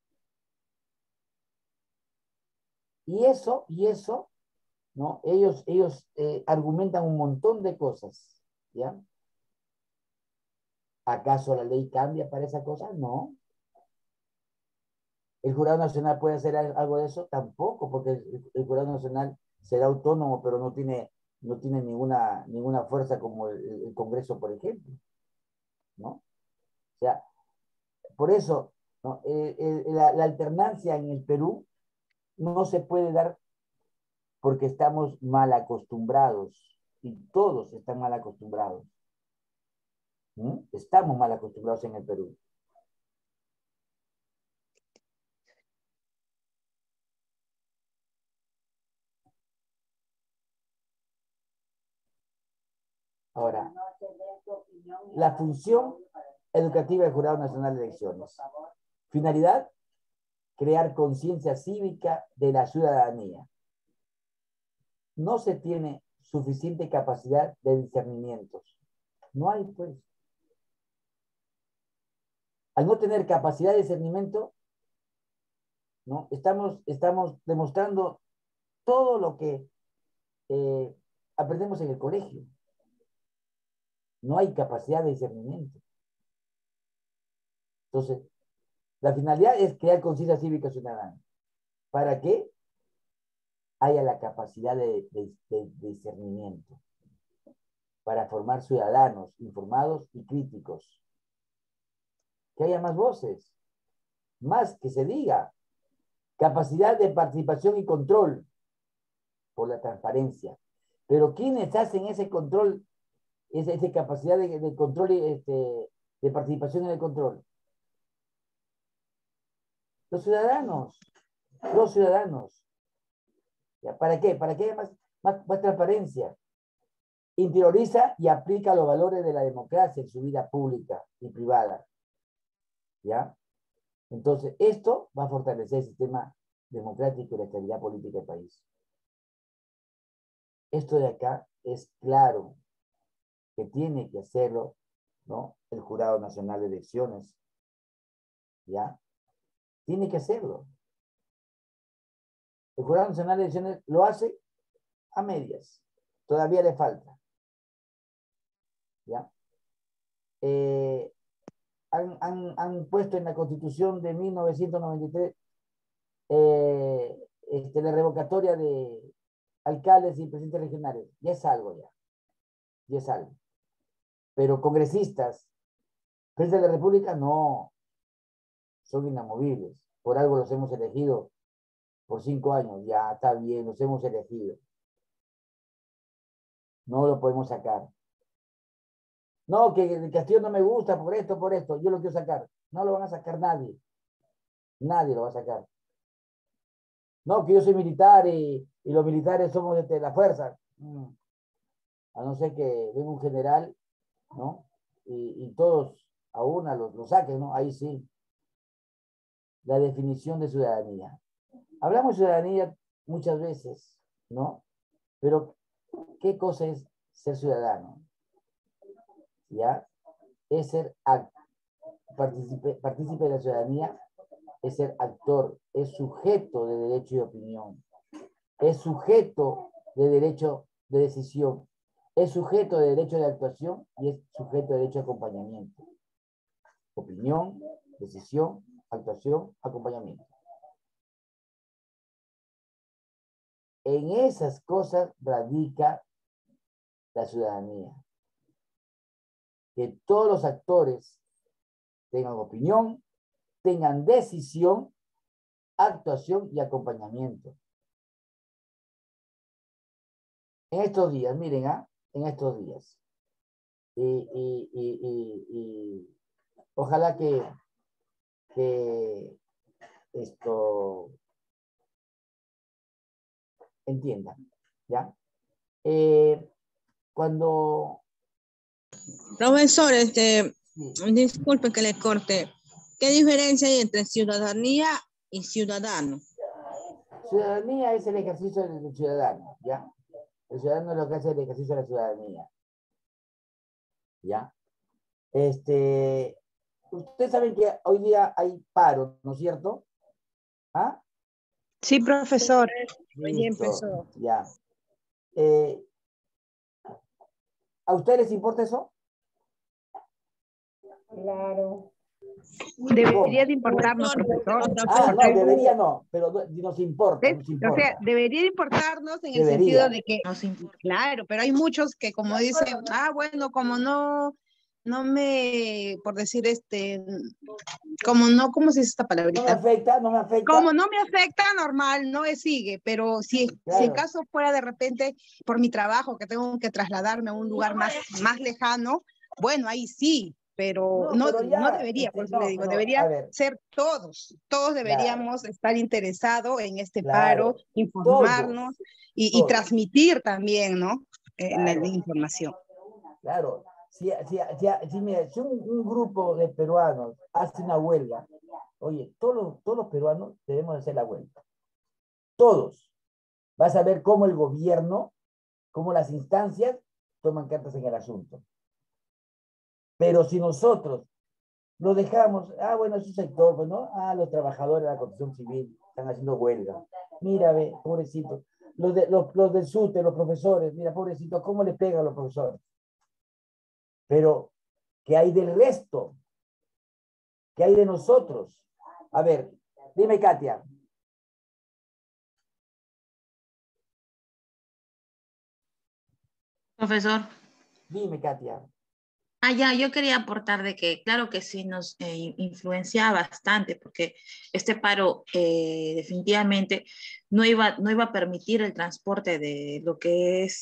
Y eso, ¿no? Ellos argumentan un montón de cosas, ¿ya? ¿Acaso la ley cambia para esa cosa? No. ¿El Jurado Nacional puede hacer algo de eso? Tampoco, porque el Jurado Nacional será autónomo, pero no tiene ninguna fuerza como el Congreso, por ejemplo, ¿no? O sea, por eso, ¿no? La alternancia en el Perú no se puede dar porque estamos mal acostumbrados y todos están mal acostumbrados. ¿Mm? Estamos mal acostumbrados en el Perú. Ahora, la función educativa del Jurado Nacional de Elecciones. Finalidad, crear conciencia cívica de la ciudadanía. No se tiene suficiente capacidad de discernimientos. No hay, pues. Al no tener capacidad de discernimiento, ¿no? Estamos demostrando todo lo que aprendemos en el colegio. No hay capacidad de discernimiento. Entonces, la finalidad es crear conciencia cívica ciudadana. ¿Para qué? Haya la capacidad de discernimiento. Para formar ciudadanos informados y críticos. Que haya más voces. Más que se diga. Capacidad de participación y control por la transparencia. Pero ¿quiénes hacen ese control? Esa capacidad de control y de participación en el control. Los ciudadanos. ¿Ya? ¿Para qué? Para que haya más transparencia. Interioriza y aplica los valores de la democracia en su vida pública y privada. ¿Ya? Entonces, esto va a fortalecer el sistema democrático y la estabilidad política del país. Esto de acá es claro que tiene que hacerlo, ¿no? El Jurado Nacional de Elecciones. ¿Ya? Tiene que hacerlo. El Jurado Nacional de Elecciones lo hace a medias. Todavía le falta. ¿Ya? Han puesto en la Constitución de 1993 la revocatoria de alcaldes y presidentes regionales. Ya es algo ya. Ya es algo. Pero congresistas, presidentes de la República, no. Son inamovibles. Por algo los hemos elegido por 5 años. Ya está bien, los hemos elegido. No lo podemos sacar. No, que el Castillo no me gusta por esto. Yo lo quiero sacar. No lo van a sacar nadie. Nadie lo va a sacar. No, que yo soy militar y los militares somos de la fuerza. A no ser que venga un general, ¿no? Y todos a una lo saquen, ¿no? Ahí sí. La definición de ciudadanía. Hablamos de ciudadanía muchas veces, ¿no? Pero, ¿qué cosa es ser ciudadano? ¿Ya? Es ser partícipe de la ciudadanía, es ser actor, es sujeto de derecho y opinión, es sujeto de derecho de decisión, es sujeto de derecho de actuación y es sujeto de derecho de acompañamiento. Opinión, decisión, actuación, acompañamiento. En esas cosas radica la ciudadanía. que todos los actores tengan opinión, tengan decisión, actuación y acompañamiento. En estos días, miren, en estos días. Y ojalá que esto entiendan, ¿ya? Cuando... Profesor, Sí. disculpe que le corte. ¿Qué diferencia hay entre ciudadanía y ciudadano? Ciudadanía es el ejercicio del ciudadano, ¿ya? El ciudadano es lo que hace el ejercicio de la ciudadanía, ¿ya? Ustedes saben que hoy día hay paro, ¿no es cierto? ¿Ah? Sí, profesor. Hoy Listo, empezó. ya. ¿A ustedes les importa eso? Claro. Debería de importarnos, profesor. Ah, no, debería no, pero nos importa, ¿Ves? nos O sea, importa. debería de importarnos en el Debería. sentido de que, Nos importa. claro, pero hay muchos que como dicen, bueno, como no me, por decir como no, ¿cómo se dice esta No me palabrita? afecta, no me afecta. Como no me afecta, normal, no me sigue, pero si en Claro. caso fuera de repente por mi trabajo, que tengo que trasladarme a un lugar más lejano, bueno, ahí sí, pero No, pero ya, no debería, por eso no, le digo, pero, debería a ver, ser todos deberíamos estar interesados en este paro, claro, informarnos y todos. transmitir también, ¿no? La Claro. información. Claro, mira, si un grupo de peruanos hace una huelga, oye, todos los peruanos debemos hacer la huelga. Todos. Vas a ver cómo el gobierno, cómo las instancias toman cartas en el asunto. Pero si nosotros lo dejamos, bueno, es un sector, pues, ¿no? Los trabajadores de la construcción civil están haciendo huelga. Mira, ve, pobrecito. Los del SUTE, los profesores, mira, pobrecito, ¿cómo le pegan a los profesores? Pero, ¿qué hay del resto? ¿Qué hay de nosotros? A ver, dime, Katia. Profesor. Dime, Katia. Ya, yo quería aportar de que, claro que sí, nos influencia bastante, porque este paro definitivamente no iba a permitir el transporte de lo que es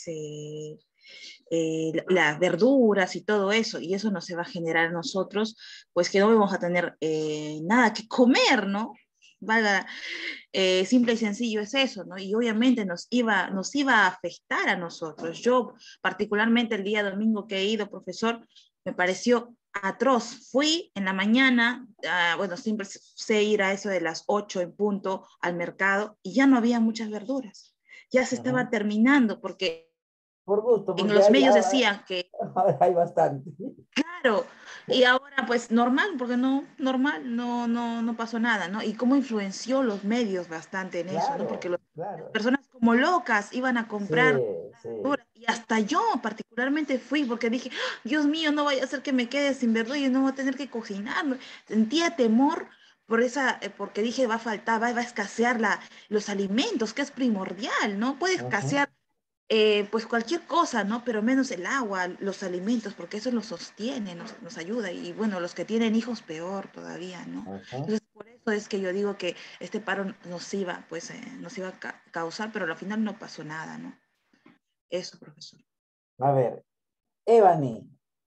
las verduras y todo eso, y eso nos se va a generar a nosotros, pues que no vamos a tener nada que comer, ¿no? Valga, simple y sencillo es eso, ¿no? Y obviamente nos iba a afectar a nosotros. Yo, particularmente el día domingo que he ido, profesor, me pareció atroz. Fui en la mañana, bueno, siempre sé ir a eso de las 8 en punto al mercado y ya no había muchas verduras. Ya se estaba terminando porque por gusto, en porque los medios decían que... hay bastante. Claro, y ahora pues normal, porque normal, no pasó nada, ¿no? Y cómo influenció los medios bastante en eso, ¿no? Porque las personas como locas iban a comprar verduras, y hasta yo particularmente fui porque dije, Dios mío, no vaya a ser que me quede sin verdura y no voy a tener que cocinar. Sentía temor porque dije, va a faltar, va a escasear los alimentos, que es primordial, ¿no? Puede escasear pues cualquier cosa, ¿no? Pero menos el agua, los alimentos, porque eso nos sostiene, nos ayuda. Y bueno, los que tienen hijos, peor todavía, ¿no? Entonces, por eso es que yo digo que este paro nos iba a causar, pero al final no pasó nada, ¿no? Eso, profesor. A ver, Evany.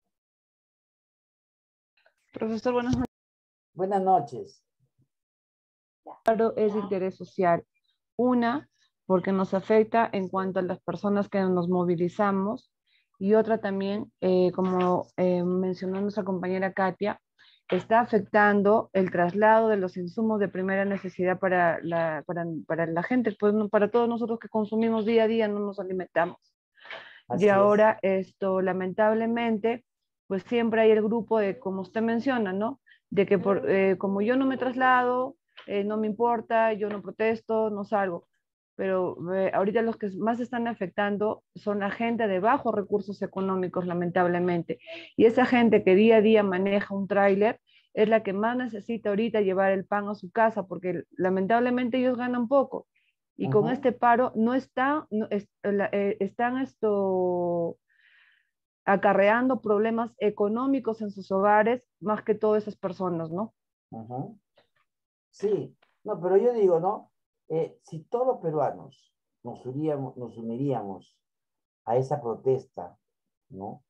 Profesor, buenas noches. Buenas noches. Claro, es de interés social. Una, porque nos afecta en cuanto a las personas que nos movilizamos, y otra también, como mencionó nuestra compañera Katia, está afectando el traslado de los insumos de primera necesidad para la gente, pues para todos nosotros que consumimos día a día, no nos alimentamos. Así y ahora esto, lamentablemente, pues siempre hay el grupo de, como usted menciona, ¿no? De que como yo no me traslado, no me importa, yo no protesto, no salgo. Pero ahorita los que más están afectando son la gente de bajos recursos económicos, lamentablemente. Y esa gente que día a día maneja un tráiler es la que más necesita ahorita llevar el pan a su casa, porque lamentablemente ellos ganan poco. Y con este paro no están acarreando problemas económicos en sus hogares, más que todas esas personas, ¿no? Ujú. Sí, no, pero yo digo, ¿no? Si todos los peruanos nos uniríamos a esa protesta, ¿no?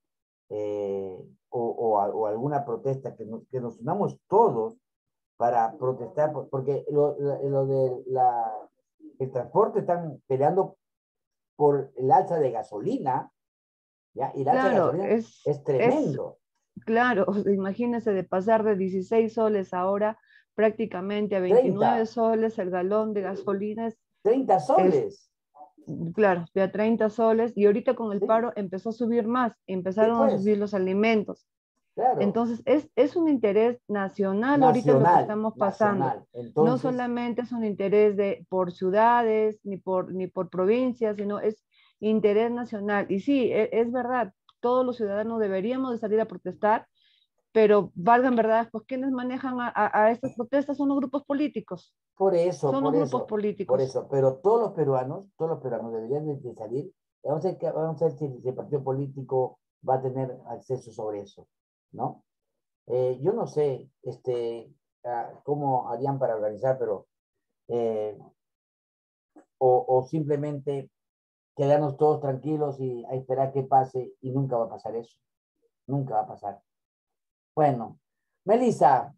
O alguna protesta que nos unamos todos para protestar, porque el transporte están peleando por el alza de gasolina, ¿ya? Y el alza de Claro, gasolina es tremendo. claro, imagínense de pasar de 16 soles ahora prácticamente a 29 30. soles el galón de gasolina 30 soles. Claro, de a 30 soles y ahorita con el Sí. paro empezó a subir más, Sí, empezaron a pues, subir los alimentos. claro. Entonces es un interés nacional ahorita lo que estamos pasando. Nacional. No Entonces, solamente es un interés por ciudades ni por provincias, sino es interés nacional. Y sí, es verdad, todos los ciudadanos deberíamos de salir a protestar, pero valgan verdad, pues quienes manejan a estas protestas son los grupos políticos. por eso, Son los grupos políticos. por eso, pero todos los peruanos deberían de salir. Vamos a ver si el partido político va a tener acceso sobre eso, ¿no? Yo no sé cómo harían para organizar, pero o simplemente quedarnos todos tranquilos y a esperar que pase y nunca va a pasar eso. Nunca va a pasar. Bueno, Melissa,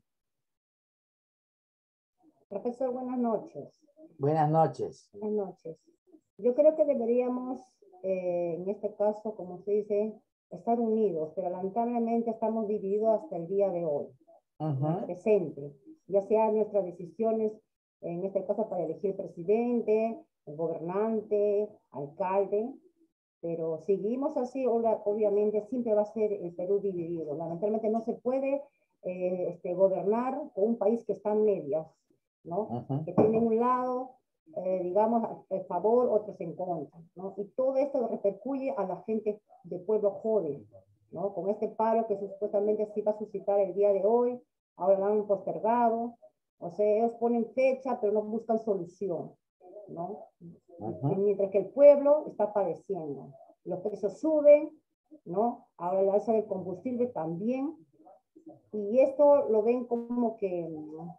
Profesor, buenas noches. buenas noches. Buenas noches. Yo creo que deberíamos, en este caso, como se dice, estar unidos, pero lamentablemente estamos divididos hasta el día de hoy, en el presente, ya sea nuestras decisiones, en este caso para elegir presidente, gobernante, alcalde, pero seguimos así, obviamente siempre va a ser el Perú dividido. Lamentablemente no se puede gobernar con un país que está en medias, ¿no? Que tiene un lado, digamos, a favor, otros en contra, ¿no? Y todo esto repercuye a la gente de pueblo joven, ¿no? Con este paro que supuestamente se iba a suscitar el día de hoy, ahora lo han postergado, o sea, ellos ponen fecha, pero no buscan solución, ¿no? Mientras que el pueblo está padeciendo. Los precios suben, ¿no? Ahora el alza del combustible también, y esto lo ven como que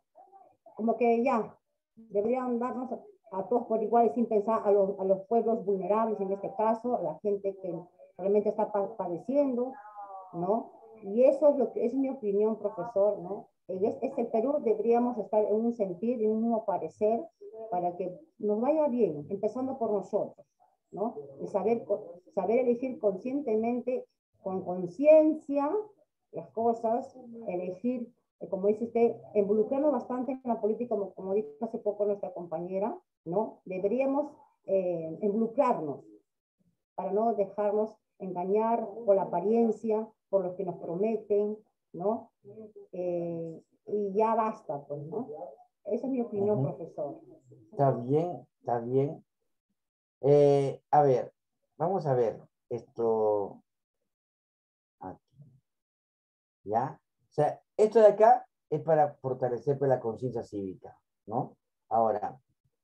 ya deberían darnos a todos por igual sin pensar a los pueblos vulnerables, en este caso, a la gente que realmente está padeciendo, ¿no? Y eso es lo que es mi opinión, profesor, ¿no? En este Perú deberíamos estar en un sentir, en un mismo parecer, para que nos vaya bien, empezando por nosotros, ¿no? Y saber elegir conscientemente, con conciencia, las cosas, elegir, como dice usted, involucrarnos bastante en la política, como dijo hace poco nuestra compañera, ¿no? Deberíamos involucrarnos para no dejarnos engañar por la apariencia, por lo que nos prometen, ¿no? Y ya basta, pues, ¿no? Esa es mi opinión, profesor. Está bien, está bien. A ver, vamos a ver esto aquí, ¿ya? O sea, esto de acá es para fortalecer pues, la conciencia cívica, ¿no? Ahora,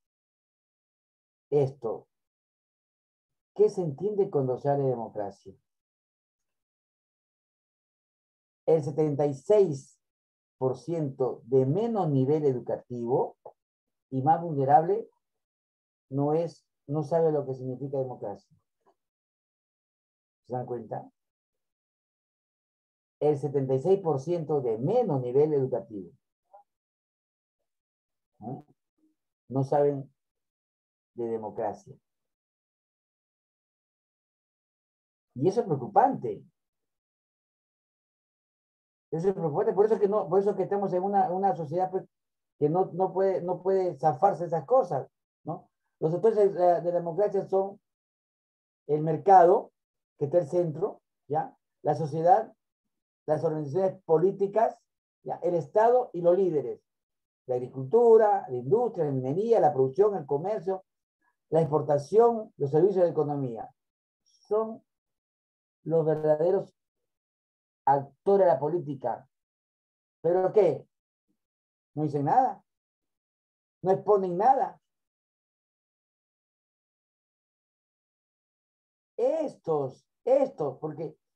esto, ¿qué se entiende cuando se habla de democracia? El 76% de menos nivel educativo y más vulnerable no sabe lo que significa democracia. ¿Se dan cuenta? El 76% de menos nivel educativo no saben de democracia. Y eso es preocupante. Eso es preocupante. Por eso que estamos en una sociedad pues, que no puede zafarse de esas cosas, ¿no? Los sectores de la democracia son el mercado, que está el centro, ¿ya? La sociedad, las organizaciones políticas, ¿ya? El Estado y los líderes. La agricultura, la industria, la minería, la producción, el comercio, la exportación, los servicios de economía. Son los verdaderos actores de la política. ¿Pero qué? No dicen nada. No exponen nada. Estos, porque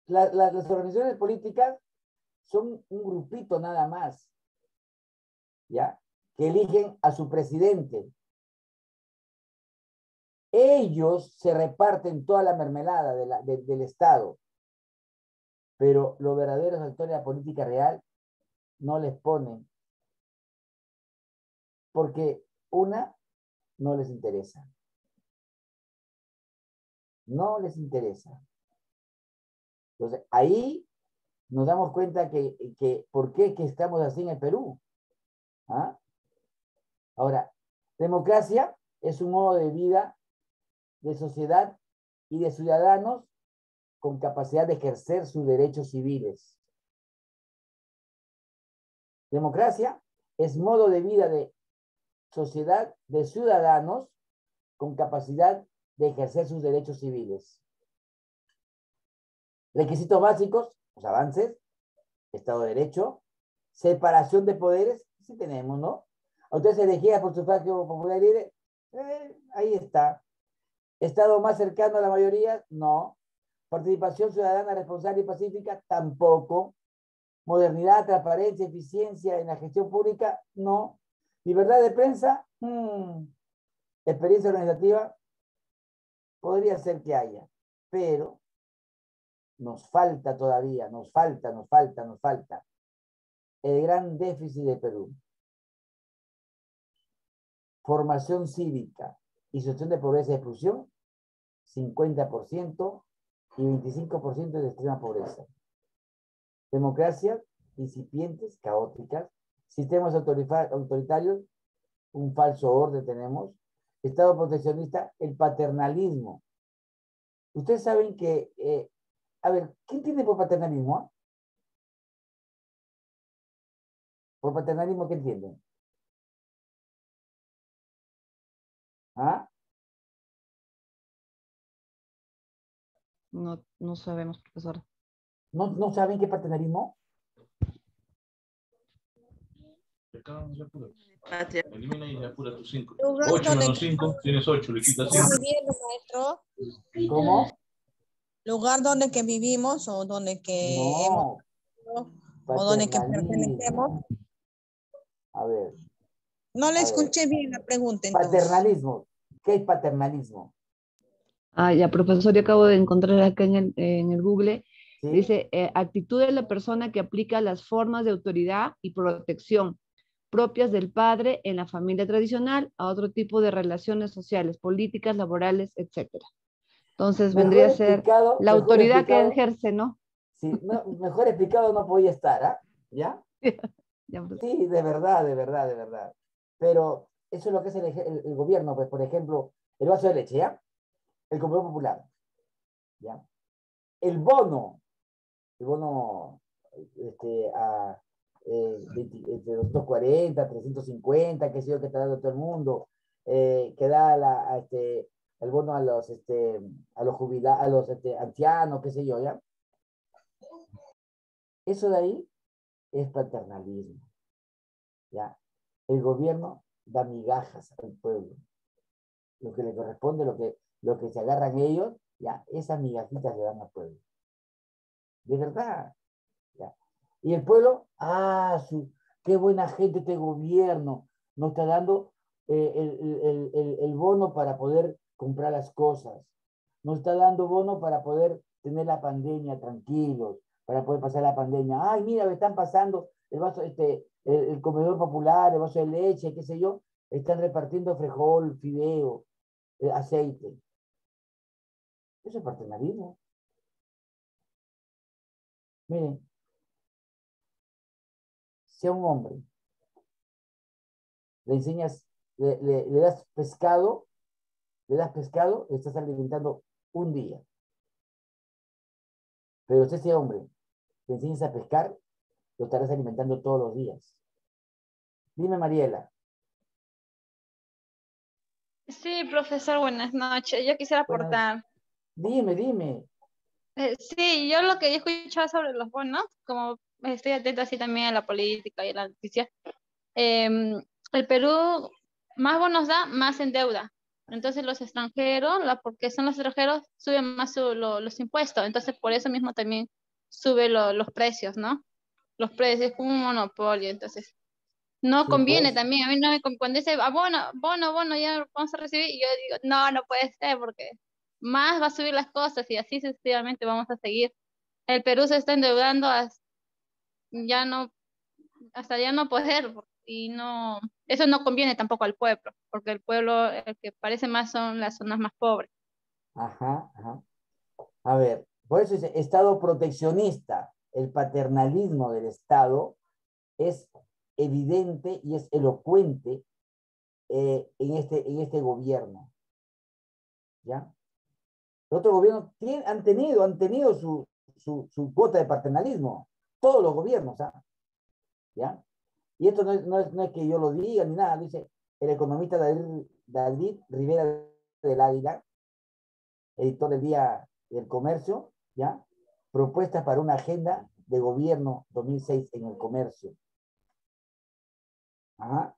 las organizaciones políticas son un grupito nada más, ¿ya? Que eligen a su presidente. Ellos se reparten toda la mermelada del Estado, pero los verdaderos actores de la política real no les ponen, porque no les interesa. No les interesa. Entonces, ahí nos damos cuenta que ¿por qué que estamos así en el Perú? ¿Ah? Ahora, democracia es un modo de vida, de sociedad y de ciudadanos con capacidad de ejercer sus derechos civiles. Democracia es modo de vida de sociedad, de ciudadanos con capacidad de ejercer sus derechos civiles. Requisitos básicos, los avances, Estado de Derecho, separación de poderes, sí tenemos, ¿no? Entonces elegida por sufragio popular libre, ahí está. Estado más cercano a la mayoría, no. Participación ciudadana responsable y pacífica, tampoco. Modernidad, transparencia, eficiencia en la gestión pública, no. Libertad de prensa, experiencia organizativa, podría ser que haya, pero nos falta todavía, nos falta. El gran déficit de Perú. Formación cívica y solución de pobreza y exclusión, 50% y 25% de extrema pobreza. Democracias incipientes, caóticas, sistemas autoritarios, un falso orden tenemos, Estado proteccionista, el paternalismo. Ustedes saben que, a ver, ¿qué entiende por paternalismo? ¿Por paternalismo qué entienden? ¿Ah? No sabemos, profesor. ¿No saben qué es paternalismo? Elimina y apura tus 5. 8 menos 5, tienes 8, le quitas 5. Maestro. ¿Cómo? Lugar donde que vivimos o donde que no, o donde que pertenecemos. A ver. No le escuché bien la pregunta. Entonces. Paternalismo. ¿Qué es paternalismo? Ya, profesor, yo acabo de encontrar acá en el Google. ¿Sí? Dice, actitud de la persona que aplica las formas de autoridad y protección propias del padre en la familia tradicional a otro tipo de relaciones sociales, políticas, laborales, etcétera. Entonces vendría a ser la autoridad que ejerce, ¿no? Sí, mejor explicado no podía estar, ¿ah? ¿Ya? Sí, de verdad. Pero eso es lo que hace el gobierno, pues, por ejemplo, el vaso de leche, ¿ya? El comedor popular, ¿ya? El bono de 240, 350, qué sé yo, que está dando todo el mundo, que da el bono a los jubilados, a los ancianos, qué sé yo, ¿ya? Eso de ahí es paternalismo, ¿ya? El gobierno da migajas al pueblo. Lo que le corresponde, lo que se agarran ellos, ya, esas migajitas le dan al pueblo. De verdad. ¿Ya? Y el pueblo, qué buena gente este gobierno, nos está dando el bono para poder comprar las cosas, nos está dando bono para poder tener la pandemia tranquilos, para poder pasar la pandemia. Ay, mira, me están pasando el vaso, el comedor popular, el vaso de leche, qué sé yo, están repartiendo frijol, fideo, aceite. Eso es paternalismo. Miren, sea un hombre, le enseñas, le das pescado, le estás alimentando un día. Pero usted sea hombre, le enseñas a pescar, lo estarás alimentando todos los días. Dime, Mariela. Sí, profesor, buenas noches. Yo quisiera aportar. Dime. Sí, yo lo que he escuchado sobre los bonos, como estoy atenta así también a la política y a la noticia, el Perú más bonos da, más en deuda. Entonces los extranjeros, porque son los extranjeros, suben más los impuestos. Entonces por eso mismo también sube los precios, ¿no? Los precios es como un monopolio, entonces no Sí, conviene pues. también. A mí no me cuando dice bono, ya vamos a recibir, y yo digo, no puede ser, porque más va a subir las cosas y así sucesivamente vamos a seguir. El Perú se está endeudando hasta ya no poder, y no, eso no conviene tampoco al pueblo, porque el pueblo, el que parece más son las zonas más pobres. Ajá, ajá. A ver, por eso dice, Estado proteccionista, el paternalismo del Estado es evidente y es elocuente en este gobierno. ¿Ya? Los otros gobiernos han tenido su cuota de paternalismo, todos los gobiernos, ¿ah? ¿Ya? Y esto no es que yo lo diga ni nada, dice el economista David Rivera del Águila, editor del Día del Comercio, ¿ya? Propuestas para una agenda de gobierno 2006 en el comercio. Ajá.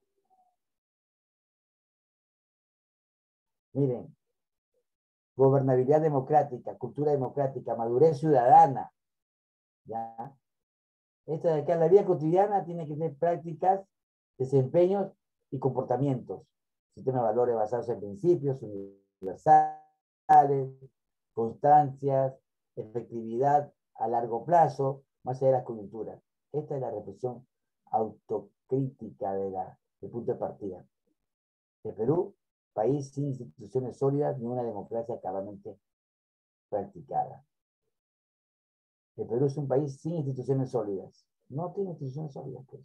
Miren, gobernabilidad democrática, cultura democrática, madurez ciudadana, ¿ya? Esta de acá, la vida cotidiana tiene que ser prácticas, desempeños y comportamientos. Sistema de valores basados en principios universales, constancias, efectividad a largo plazo, más allá de las coyunturas. Esta es la reflexión autocrítica del punto de partida. El Perú, país sin instituciones sólidas ni una democracia claramente practicada. El Perú es un país sin instituciones sólidas. No tiene instituciones sólidas, pues.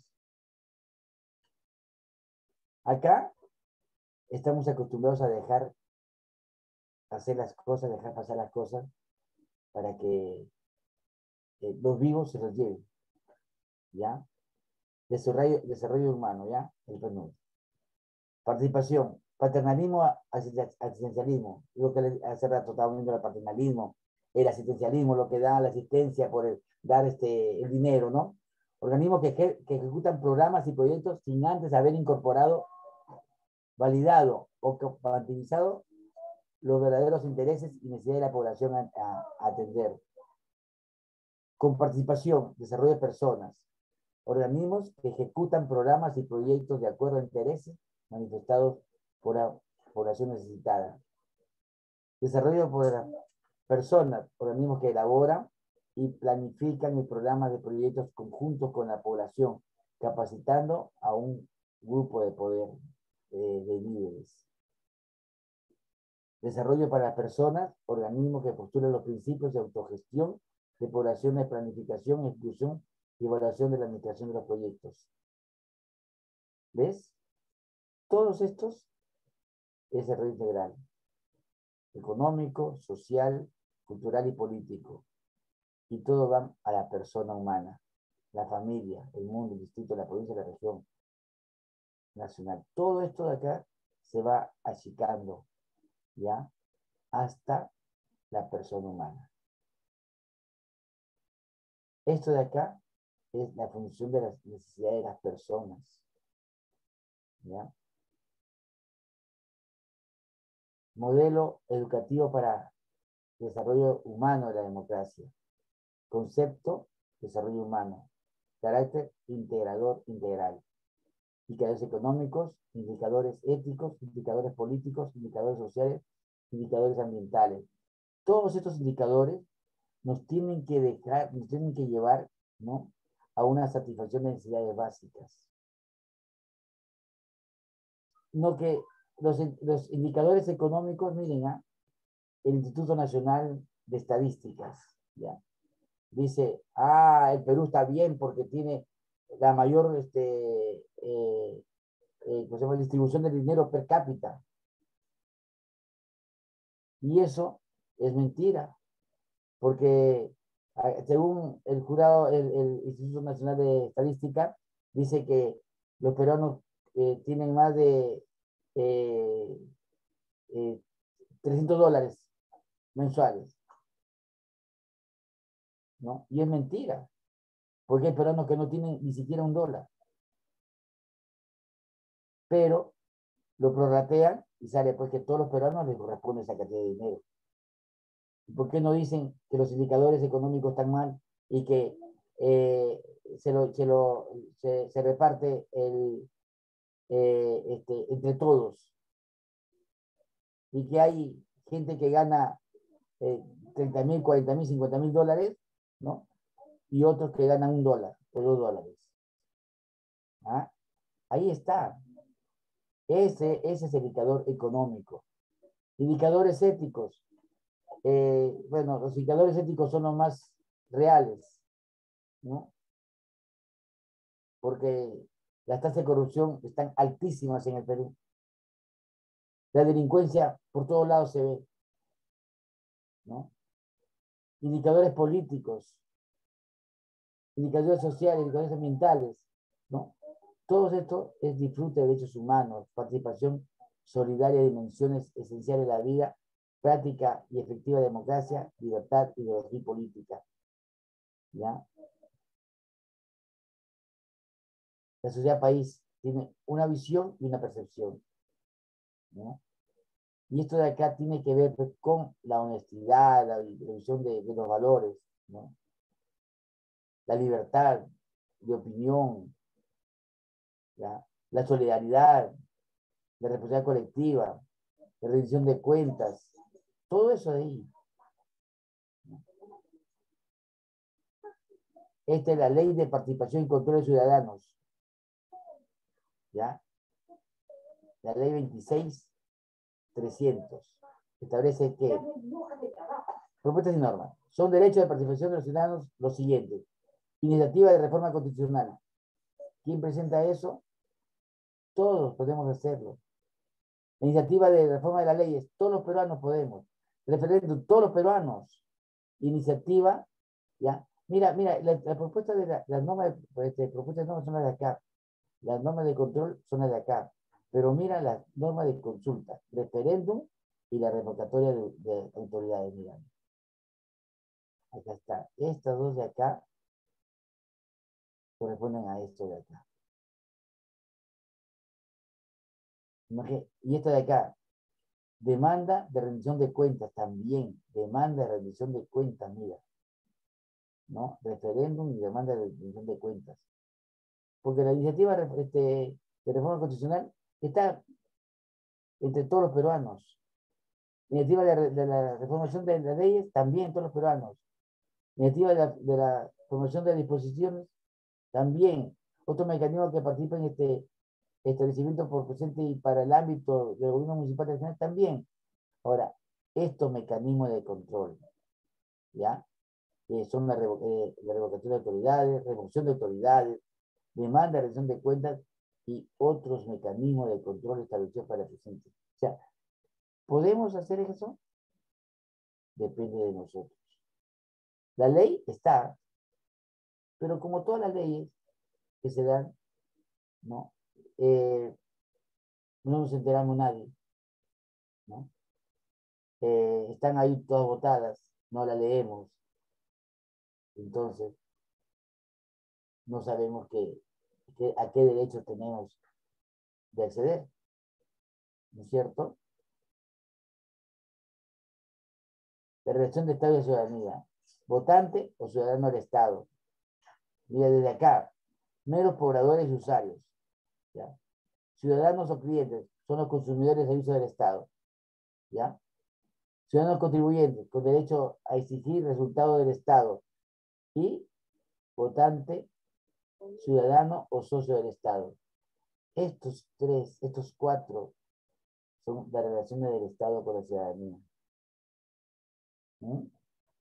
Acá estamos acostumbrados a dejar hacer las cosas, dejar pasar las cosas para que los vivos se los lleven. ¿Ya? Desarrollo humano, ¿ya? El PNUD. Participación, paternalismo, asistencialismo. Lo que hace rato estaba viendo el paternalismo, el asistencialismo, lo que da la asistencia por dar el dinero, ¿no? Organismos que ejecutan programas y proyectos sin antes haber incorporado, validado o compatibilizado los verdaderos intereses y necesidades de la población a atender. Con participación, desarrollo de personas, organismos que ejecutan programas y proyectos de acuerdo a intereses manifestados por la población necesitada. Desarrollo por las personas, organismos que elaboran y planifican el programa de proyectos conjuntos con la población, capacitando a un grupo de poder de líderes. Desarrollo para las personas, organismos que postulan los principios de autogestión de población, de planificación, exclusión y evaluación de la administración de los proyectos. ¿Ves? Todos estos es desarrollo integral. Económico, social, cultural y político. Y todo va a la persona humana, la familia, el mundo, el distrito, la provincia, la región nacional. Todo esto de acá se va achicando, ¿ya? Hasta la persona humana. Esto de acá es la función de las necesidades de las personas, ¿ya? Modelo educativo para desarrollo humano de la democracia. Concepto, desarrollo humano. Carácter integrador, integral. Indicadores económicos, indicadores éticos, indicadores políticos, indicadores sociales, indicadores ambientales. Todos estos indicadores nos tienen que llevar, ¿no?, a una satisfacción de necesidades básicas. No que los indicadores económicos, miren, el Instituto Nacional de Estadísticas, ¿ya? Dice, el Perú está bien porque tiene la mayor distribución de dinero per cápita. Y eso es mentira, porque según el jurado, el Instituto Nacional de Estadística, dice que los peruanos tienen más de $300 mensuales, ¿no? Y es mentira, porque hay peruanos que no tienen ni siquiera $1. Pero lo prorratean y sale pues que a todos los peruanos les corresponde esa cantidad de dinero. ¿Y por qué no dicen que los indicadores económicos están mal y que se reparte entre todos, y que hay gente que gana 30.000, 40.000, 50.000 dólares, ¿no? Y otros que ganan $1 o $2. ¿Ah? Ahí está. Ese es el indicador económico. Indicadores éticos. Bueno, los indicadores éticos son los más reales, ¿no? Porque las tasas de corrupción están altísimas en el Perú. La delincuencia por todos lados se ve, ¿no? Indicadores políticos, indicadores sociales, indicadores ambientales, ¿no? Todo esto es disfrute de derechos humanos, participación solidaria de dimensiones esenciales de la vida, práctica y efectiva democracia, libertad, ideología y política. ¿Ya? La sociedad país tiene una visión y una percepción, ¿no? Y esto de acá tiene que ver pues, con la honestidad, la visión de los valores, ¿no? La libertad de opinión, ¿ya? La solidaridad, la responsabilidad colectiva, la rendición de cuentas, todo eso de ahí. Esta es la ley de participación y control de ciudadanos, ¿ya? La ley 26.300 establece que propuestas y normas son derechos de participación de los ciudadanos los siguientes: iniciativa de reforma constitucional. ¿Quién presenta eso? Todos podemos hacerlo. Iniciativa de reforma de las leyes, todos los peruanos podemos. Referéndum, todos los peruanos. Iniciativa, ¿ya? Mira, la propuesta de las normas, propuestas de normas son las de acá. Las normas de control son las de acá. Pero mira las normas de consulta, referéndum y la revocatoria de autoridades, mira. Acá está. Estas dos de acá corresponden a esto de acá. Y esta de acá, demanda de rendición de cuentas también, demanda de rendición de cuentas, mira, ¿no? Referéndum y demanda de rendición de cuentas. Porque la iniciativa de reforma constitucional está entre todos los peruanos. La iniciativa de la reformación de las leyes, también todos los peruanos. La iniciativa de la promoción de disposiciones, también. Otro mecanismo que participa en este establecimiento por presente y para el ámbito del gobierno municipal regional también. Ahora, estos mecanismos de control, ¿ya? Son la revocación de autoridades, remoción de autoridades, demanda de rendición de cuentas y otros mecanismos de control establecidos para el presente. O sea, ¿podemos hacer eso? Depende de nosotros. La ley está, pero como todas las leyes que se dan, ¿no? No nos enteramos nadie, ¿no? Están ahí todas votadas, no las leemos. Entonces, no sabemos a qué derechos tenemos de acceder, ¿no es cierto? La relación de Estado y de ciudadanía. Votante o ciudadano del Estado. Mira, desde acá, meros pobladores y usuarios, ¿ya? Ciudadanos o clientes son los consumidores de servicios del Estado, ¿ya? Ciudadanos contribuyentes con derecho a exigir resultados del Estado. Y votante, ciudadano o socio del Estado. Estos cuatro son las relaciones del Estado con la ciudadanía. ¿Mm?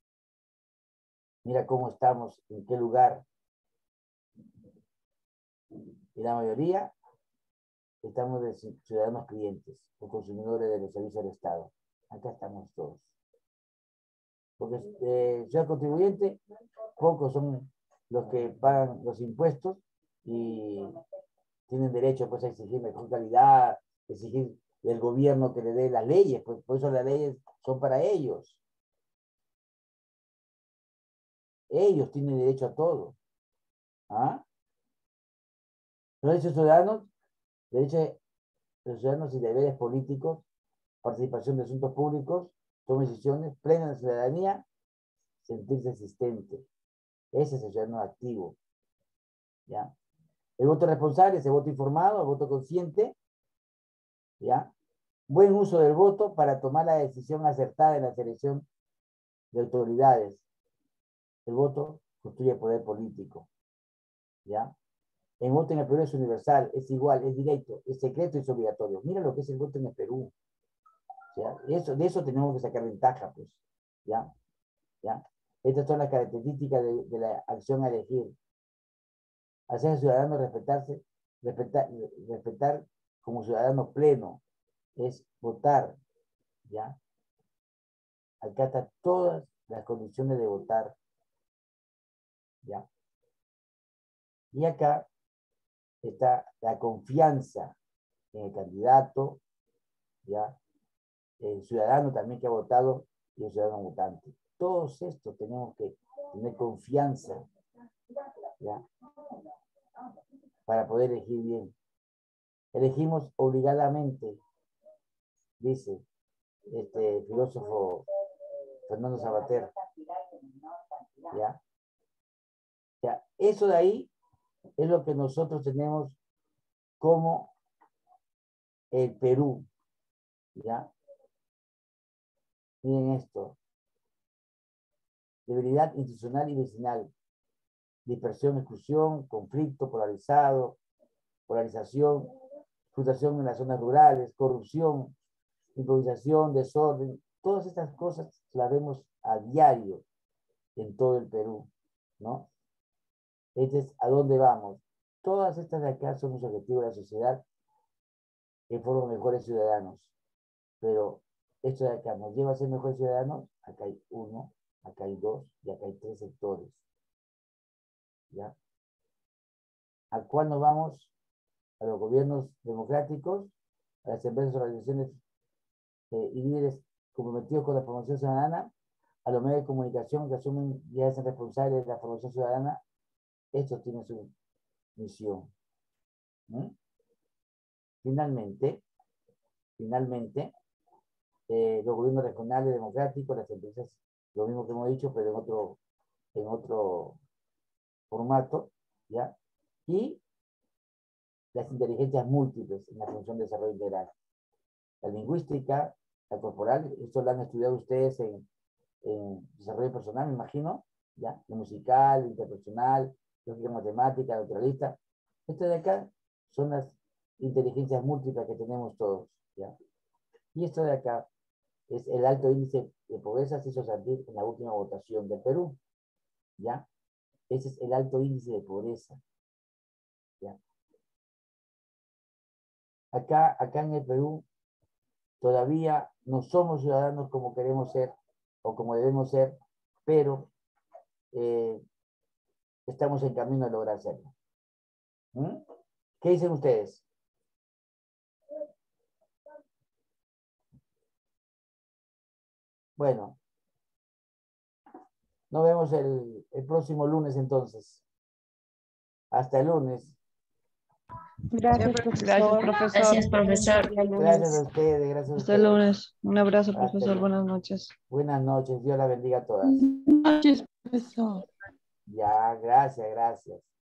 Mira cómo estamos, en qué lugar. Y la mayoría estamos de ciudadanos clientes o consumidores de los servicios del Estado. Acá estamos todos. Porque ciudadano contribuyente, pocos son los que pagan los impuestos y tienen derecho pues, a exigir mejor calidad, exigir del gobierno que le dé las leyes, pues por eso las leyes son para ellos. Ellos tienen derecho a todo. ¿Ah? Los derechos ciudadanos, derechos de los ciudadanos y deberes políticos, participación de asuntos públicos, toma decisiones, plena ciudadanía, sentirse existente. Ese es el ciudadano activo. ¿Ya? El voto responsable es el voto informado, el voto consciente. ¿Ya? Buen uso del voto para tomar la decisión acertada en la selección de autoridades. El voto construye poder político. ¿Ya? El voto en el Perú es universal, es igual, es directo, es secreto y es obligatorio. Mira lo que es el voto en el Perú. O sea, de eso tenemos que sacar ventaja, pues. ¿Ya? ¿Ya? Estas son las características de la acción a elegir. Hacer al ciudadano respetar como ciudadano pleno, es votar. ¿Ya? Acata todas las condiciones de votar. ¿Ya? Y acá está la confianza en el candidato, ¿ya? El ciudadano también que ha votado y el ciudadano votante. Todos estos tenemos que tener confianza, ¿ya? Para poder elegir bien. Elegimos obligadamente, dice este filósofo Fernando Savater. ¿Ya? Ya, eso de ahí es lo que nosotros tenemos como el Perú. ¿Ya? Miren esto. Debilidad institucional y vecinal. Dispersión, exclusión, conflicto, polarización, frustración en las zonas rurales, corrupción, improvisación, desorden. Todas estas cosas las vemos a diario en todo el Perú, ¿no? Este es a dónde vamos. Todas estas de acá son los objetivos de la sociedad que forman mejores ciudadanos. Pero esto de acá nos lleva a ser mejores ciudadanos. Acá hay 1, acá hay 2 y acá hay 3 sectores. ¿Ya? ¿A cuál nos vamos? A los gobiernos democráticos, a las empresas, organizaciones y líderes comprometidos con la formación ciudadana, a los medios de comunicación que asumen y hacen responsables de la formación ciudadana. Estos tienen su misión. Finalmente, los gobiernos regionales democráticos, las empresas, lo mismo que hemos dicho, pero en otro formato, ¿ya? Y las inteligencias múltiples en la función de desarrollo integral. La lingüística, la corporal, esto lo han estudiado ustedes en desarrollo personal, me imagino, ¿ya? Lo musical, interpersonal, lógica matemática, naturalista. Esto de acá son las inteligencias múltiples que tenemos todos, ¿ya? Y esto de acá es el alto índice de pobreza, se hizo sentir en la última votación del Perú, ¿ya? Ese es el alto índice de pobreza, ¿ya? Acá en el Perú todavía no somos ciudadanos como queremos ser o como debemos ser, pero estamos en camino a lograr serlo. ¿Qué dicen ustedes? Bueno, nos vemos el próximo lunes entonces. Hasta el lunes. Gracias, profesor. Gracias, profesor. Gracias a ustedes, gracias a ustedes. Hasta el lunes. Un abrazo, profesor. Buenas noches. Buenas noches. Dios la bendiga a todas. Buenas noches, profesor. Ya, gracias.